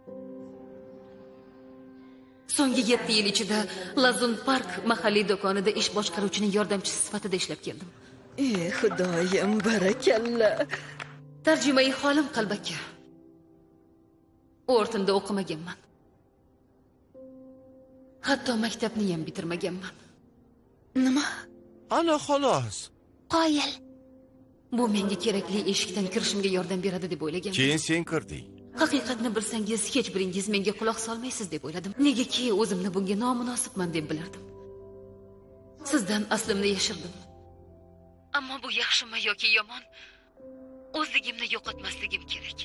So'nggi yetti yil ichida Lazun Park mahalliy do'konida ish boshqaruvchining yordamchisi sifatida ishlab keldim. Ey xudoyim, barakalla. Tarjimai holim qalbaki. O'rtinda o'qimaganman. Hatto maktabni ham bitirmaganman. Nima? Ana xolos. Qoyil. Bu menga kerakli eshikdan kirishimga yordam beradi deb o'ylaganman. Keyin sen kirding. Haqiqatni bilsangiz, hech biringiz menga quloq solmaysiz deb o'yladim. Negaki o'zimni bunga nomunosibman deb bilardim. Sizdan aslimni yashirdim. Ammo bu yaxshimi yoki yomon? O'zligimni yo'qotmasligim kerak.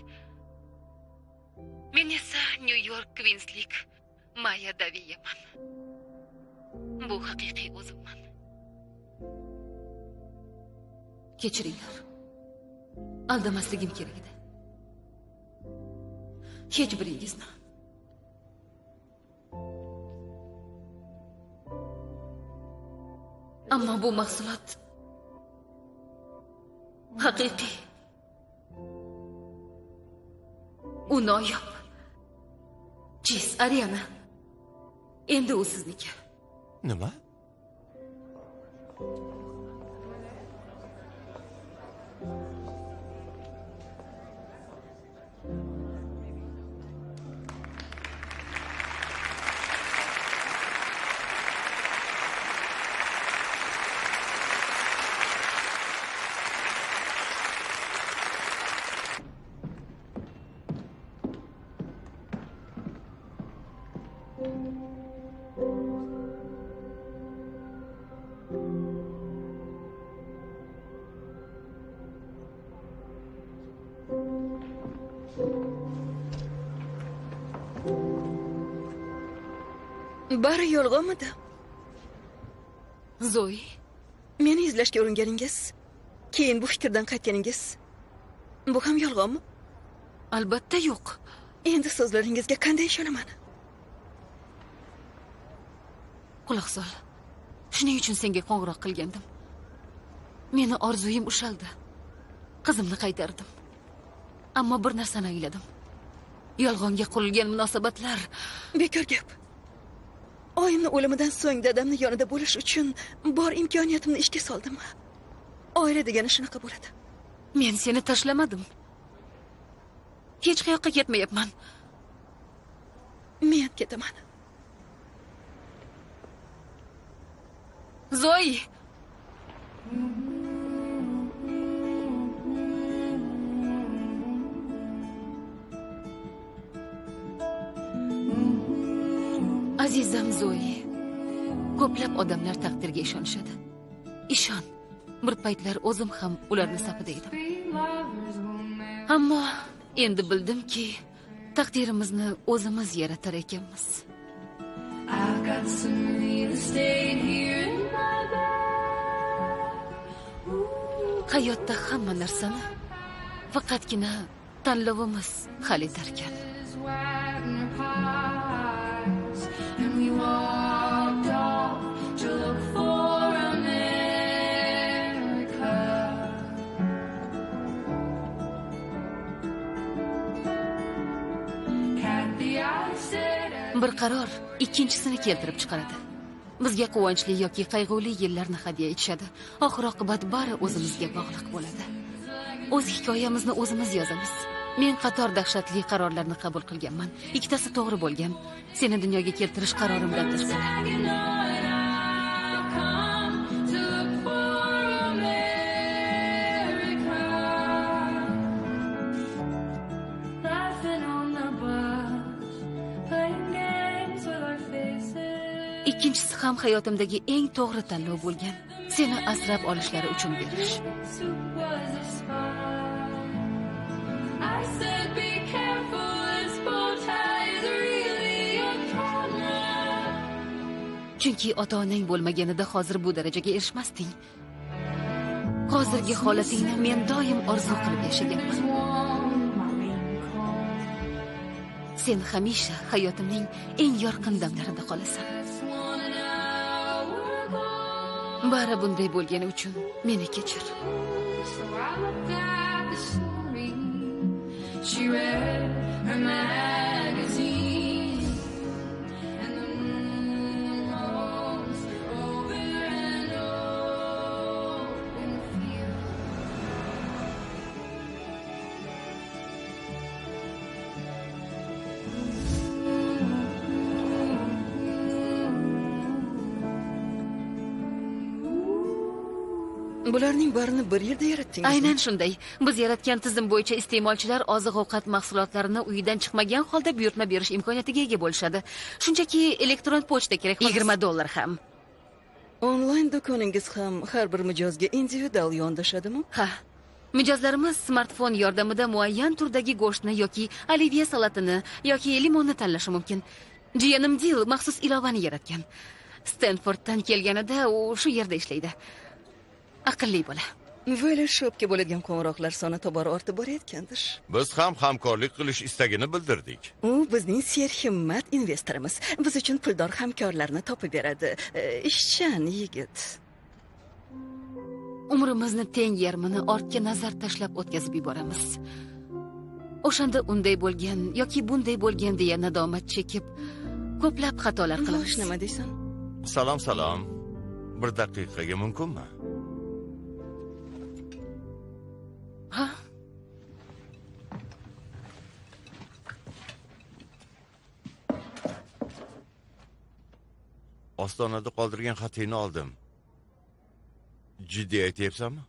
Men esa New York Queenslik Maya Daviyaman. Bu haqiqiy o'zimman. Kechiringlar. Aldamasligim kerak edi. Hech biringizni. Ammo bu mahsulot haqiqiy. U noyob. Cheez Ariana. Endi u sizniki. Nima? Bari yolg'onmidi? Zoe, Meni izlashga uringaningiz, keyin bu fikrdan qaytganingiz, bu ham yolg'onmi? albatta yo'q. Endi so'zlaringizga qanday ishonaman? Quloq sol. Shuning uchun senga qo'ng'iroq qilgandim. Meni orzuyim ushaldi. Qizimni qaytardim. Ammo bir narsani angladim. Yolg'onga qurilgan munosabatlar Bekor gap. Oyimni o'limidan so'ng dadamni yonida bo'lish uchun bor imkoniyatimni ishga soldim. Oila degani shunaqa bo'ladi. Men seni tashlamadim. Hech qayoqqa ketmayapman. Men ketaman. Zoe. Azizam Zoe. Ko'plab odamlar taqdirga ishonishadi. Ishon. Bir paytlar o'zim ham ularning safida edim. Ammo endi bildimki, taqdirimizni o'zimiz yaratar ekanmiz. Hayotda hamma narsani faqatgina tanlovimiz hal etar ekan. Bir qaror ikkinchisini keltirib chiqaradi. Bizga quvonchli yoki qayg'uli yillarni hadya etishadi. Oxir-oqibat bari o'zimizga bog'liq bo'ladi. O'z hikoyamizni o'zimiz yozamiz. Men qator dahshatli qarorlarni qabul qilganman. Ikkitasi to'g'ri bo'lgan. Seni dunyoga keltirish qarorimdan tashqari. Ikkinchisi ham hayotimdagi eng to'g'ri tanlov bo'lgan. Seni asrab olishlari uchun berish. Chunki ota-onang bo'lmaganida hozir bu darajaga erishmasding. Hozirgi holatingni men doim orzu qilib yashaganman. Sen hamisha hayotimning eng yorqin damlarida qolasan. Bari bunday bo'lgani uchun meni kechir. She read her magazine, and the moon rose over an open field. Bularning barini bir yilda yaratdingiz. Aynan shunday. Biz yaratgan tizim bo'yicha iste'molchilar oziq-ovqat mahsulotlarini uyidan chiqmagan holda buyurtma berish imkoniyatiga ega bo'lishadi. Shunchaki elektron pochta kerak. yigirma dollar ham. Onlayn do'koningiz ham har bir mijozga individual yondashadimi? Ha. Mijozlarimiz smartfon yordamida muayyan turdagi go'shtni yoki olivye salatini yoki limonni tanlashi mumkin. Jiyanim Dil maxsus ilovani yaratgan. Stanforddan kelganida u shu yerda ishlaydi. Aqlli bola. Veler shopga bo'ladigan qo'ng'iroqlar soni tobora ortib borayotgandir. Biz ham hamkorlik qilish istagini bildirdik. U bizning serhimmat investorimiz. Biz uchun puldor hamkorlarni topib beradi. E, Ishchan yigit. Umrimizni teng yarmini ortga nazar tashlab o'tkazib yuboramiz. O'shanda unday bo'lgan yoki bunday bo'lgan deya nadomat chekib, ko'plab xatolar qilamiz. Xo'sh, nima deysan? Salom, salom. Bir daqiqaga mumkinmi? Ha? Ostonada qoldirgan xatingni oldim. Jiddiy aytyapsanmi?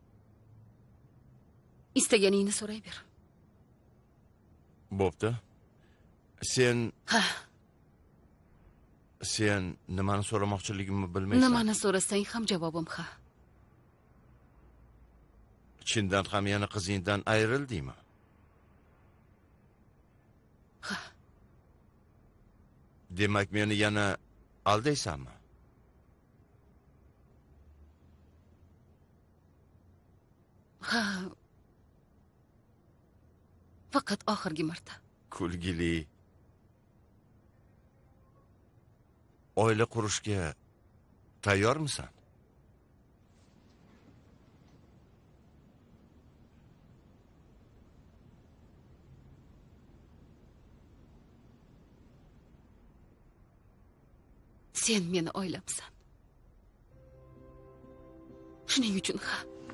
Istaganingni so'ray ber. Bo'pti. Sen Ha, sen nimani so'ramoqchiligimni bilmaysan. nimani so'rasang ham javobim ha. Chindan ham yana qizingdan ayrildingmi? Ha. Demak, meni yana aldaysanmi? Ha. Faqat oxirgi marta. Kulgili. Oila qurishga tayyormisan? Sen meni oilamsan. Shuning uchun ha.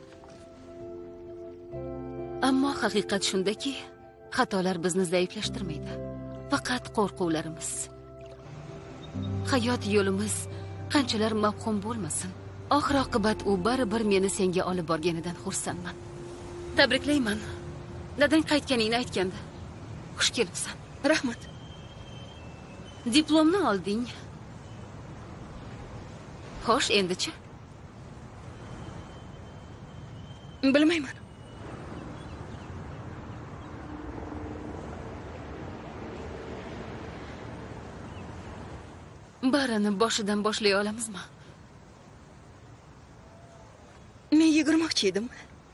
Ammo haqiqat shundaki, xatolar bizni zaiflashtirmaydi. Faqat qo'rquvlarimiz. Hayot yo'limiz qanchalar mavhum bo'lmasin, oxir oqibat u baribir meni senga olib borganidan xursandman. Tabriklayman. Dadang qaytganingni aytgandi. Xush kelibsan. Rahmat. Diplomni olding. Xo'sh, endi-chi? Bilmayman. Barini boshidan boshlay olamizmi? Men yugurmoqchi edim.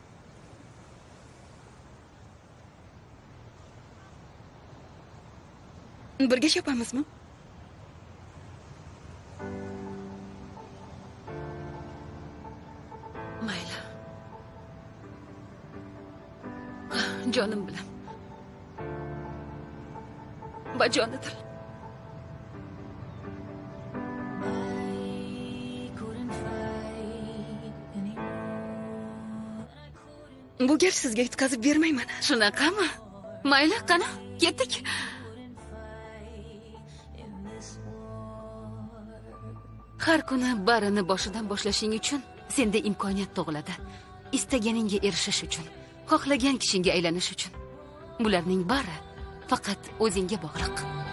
Birga chopamizmi? Mayli. Jonim bilan. Bajonidir. Bu gap sizga yetkazib bermayman. Shunaqami? Mayli, qani, ketdik. Har kuni barini boshidan boshlashing uchun senda imkoniyat tug'iladi. Istaganingga erishish uchun, xohlagan kishingga aylanish uchun. Bularning bari faqat o'zingga bog'liq.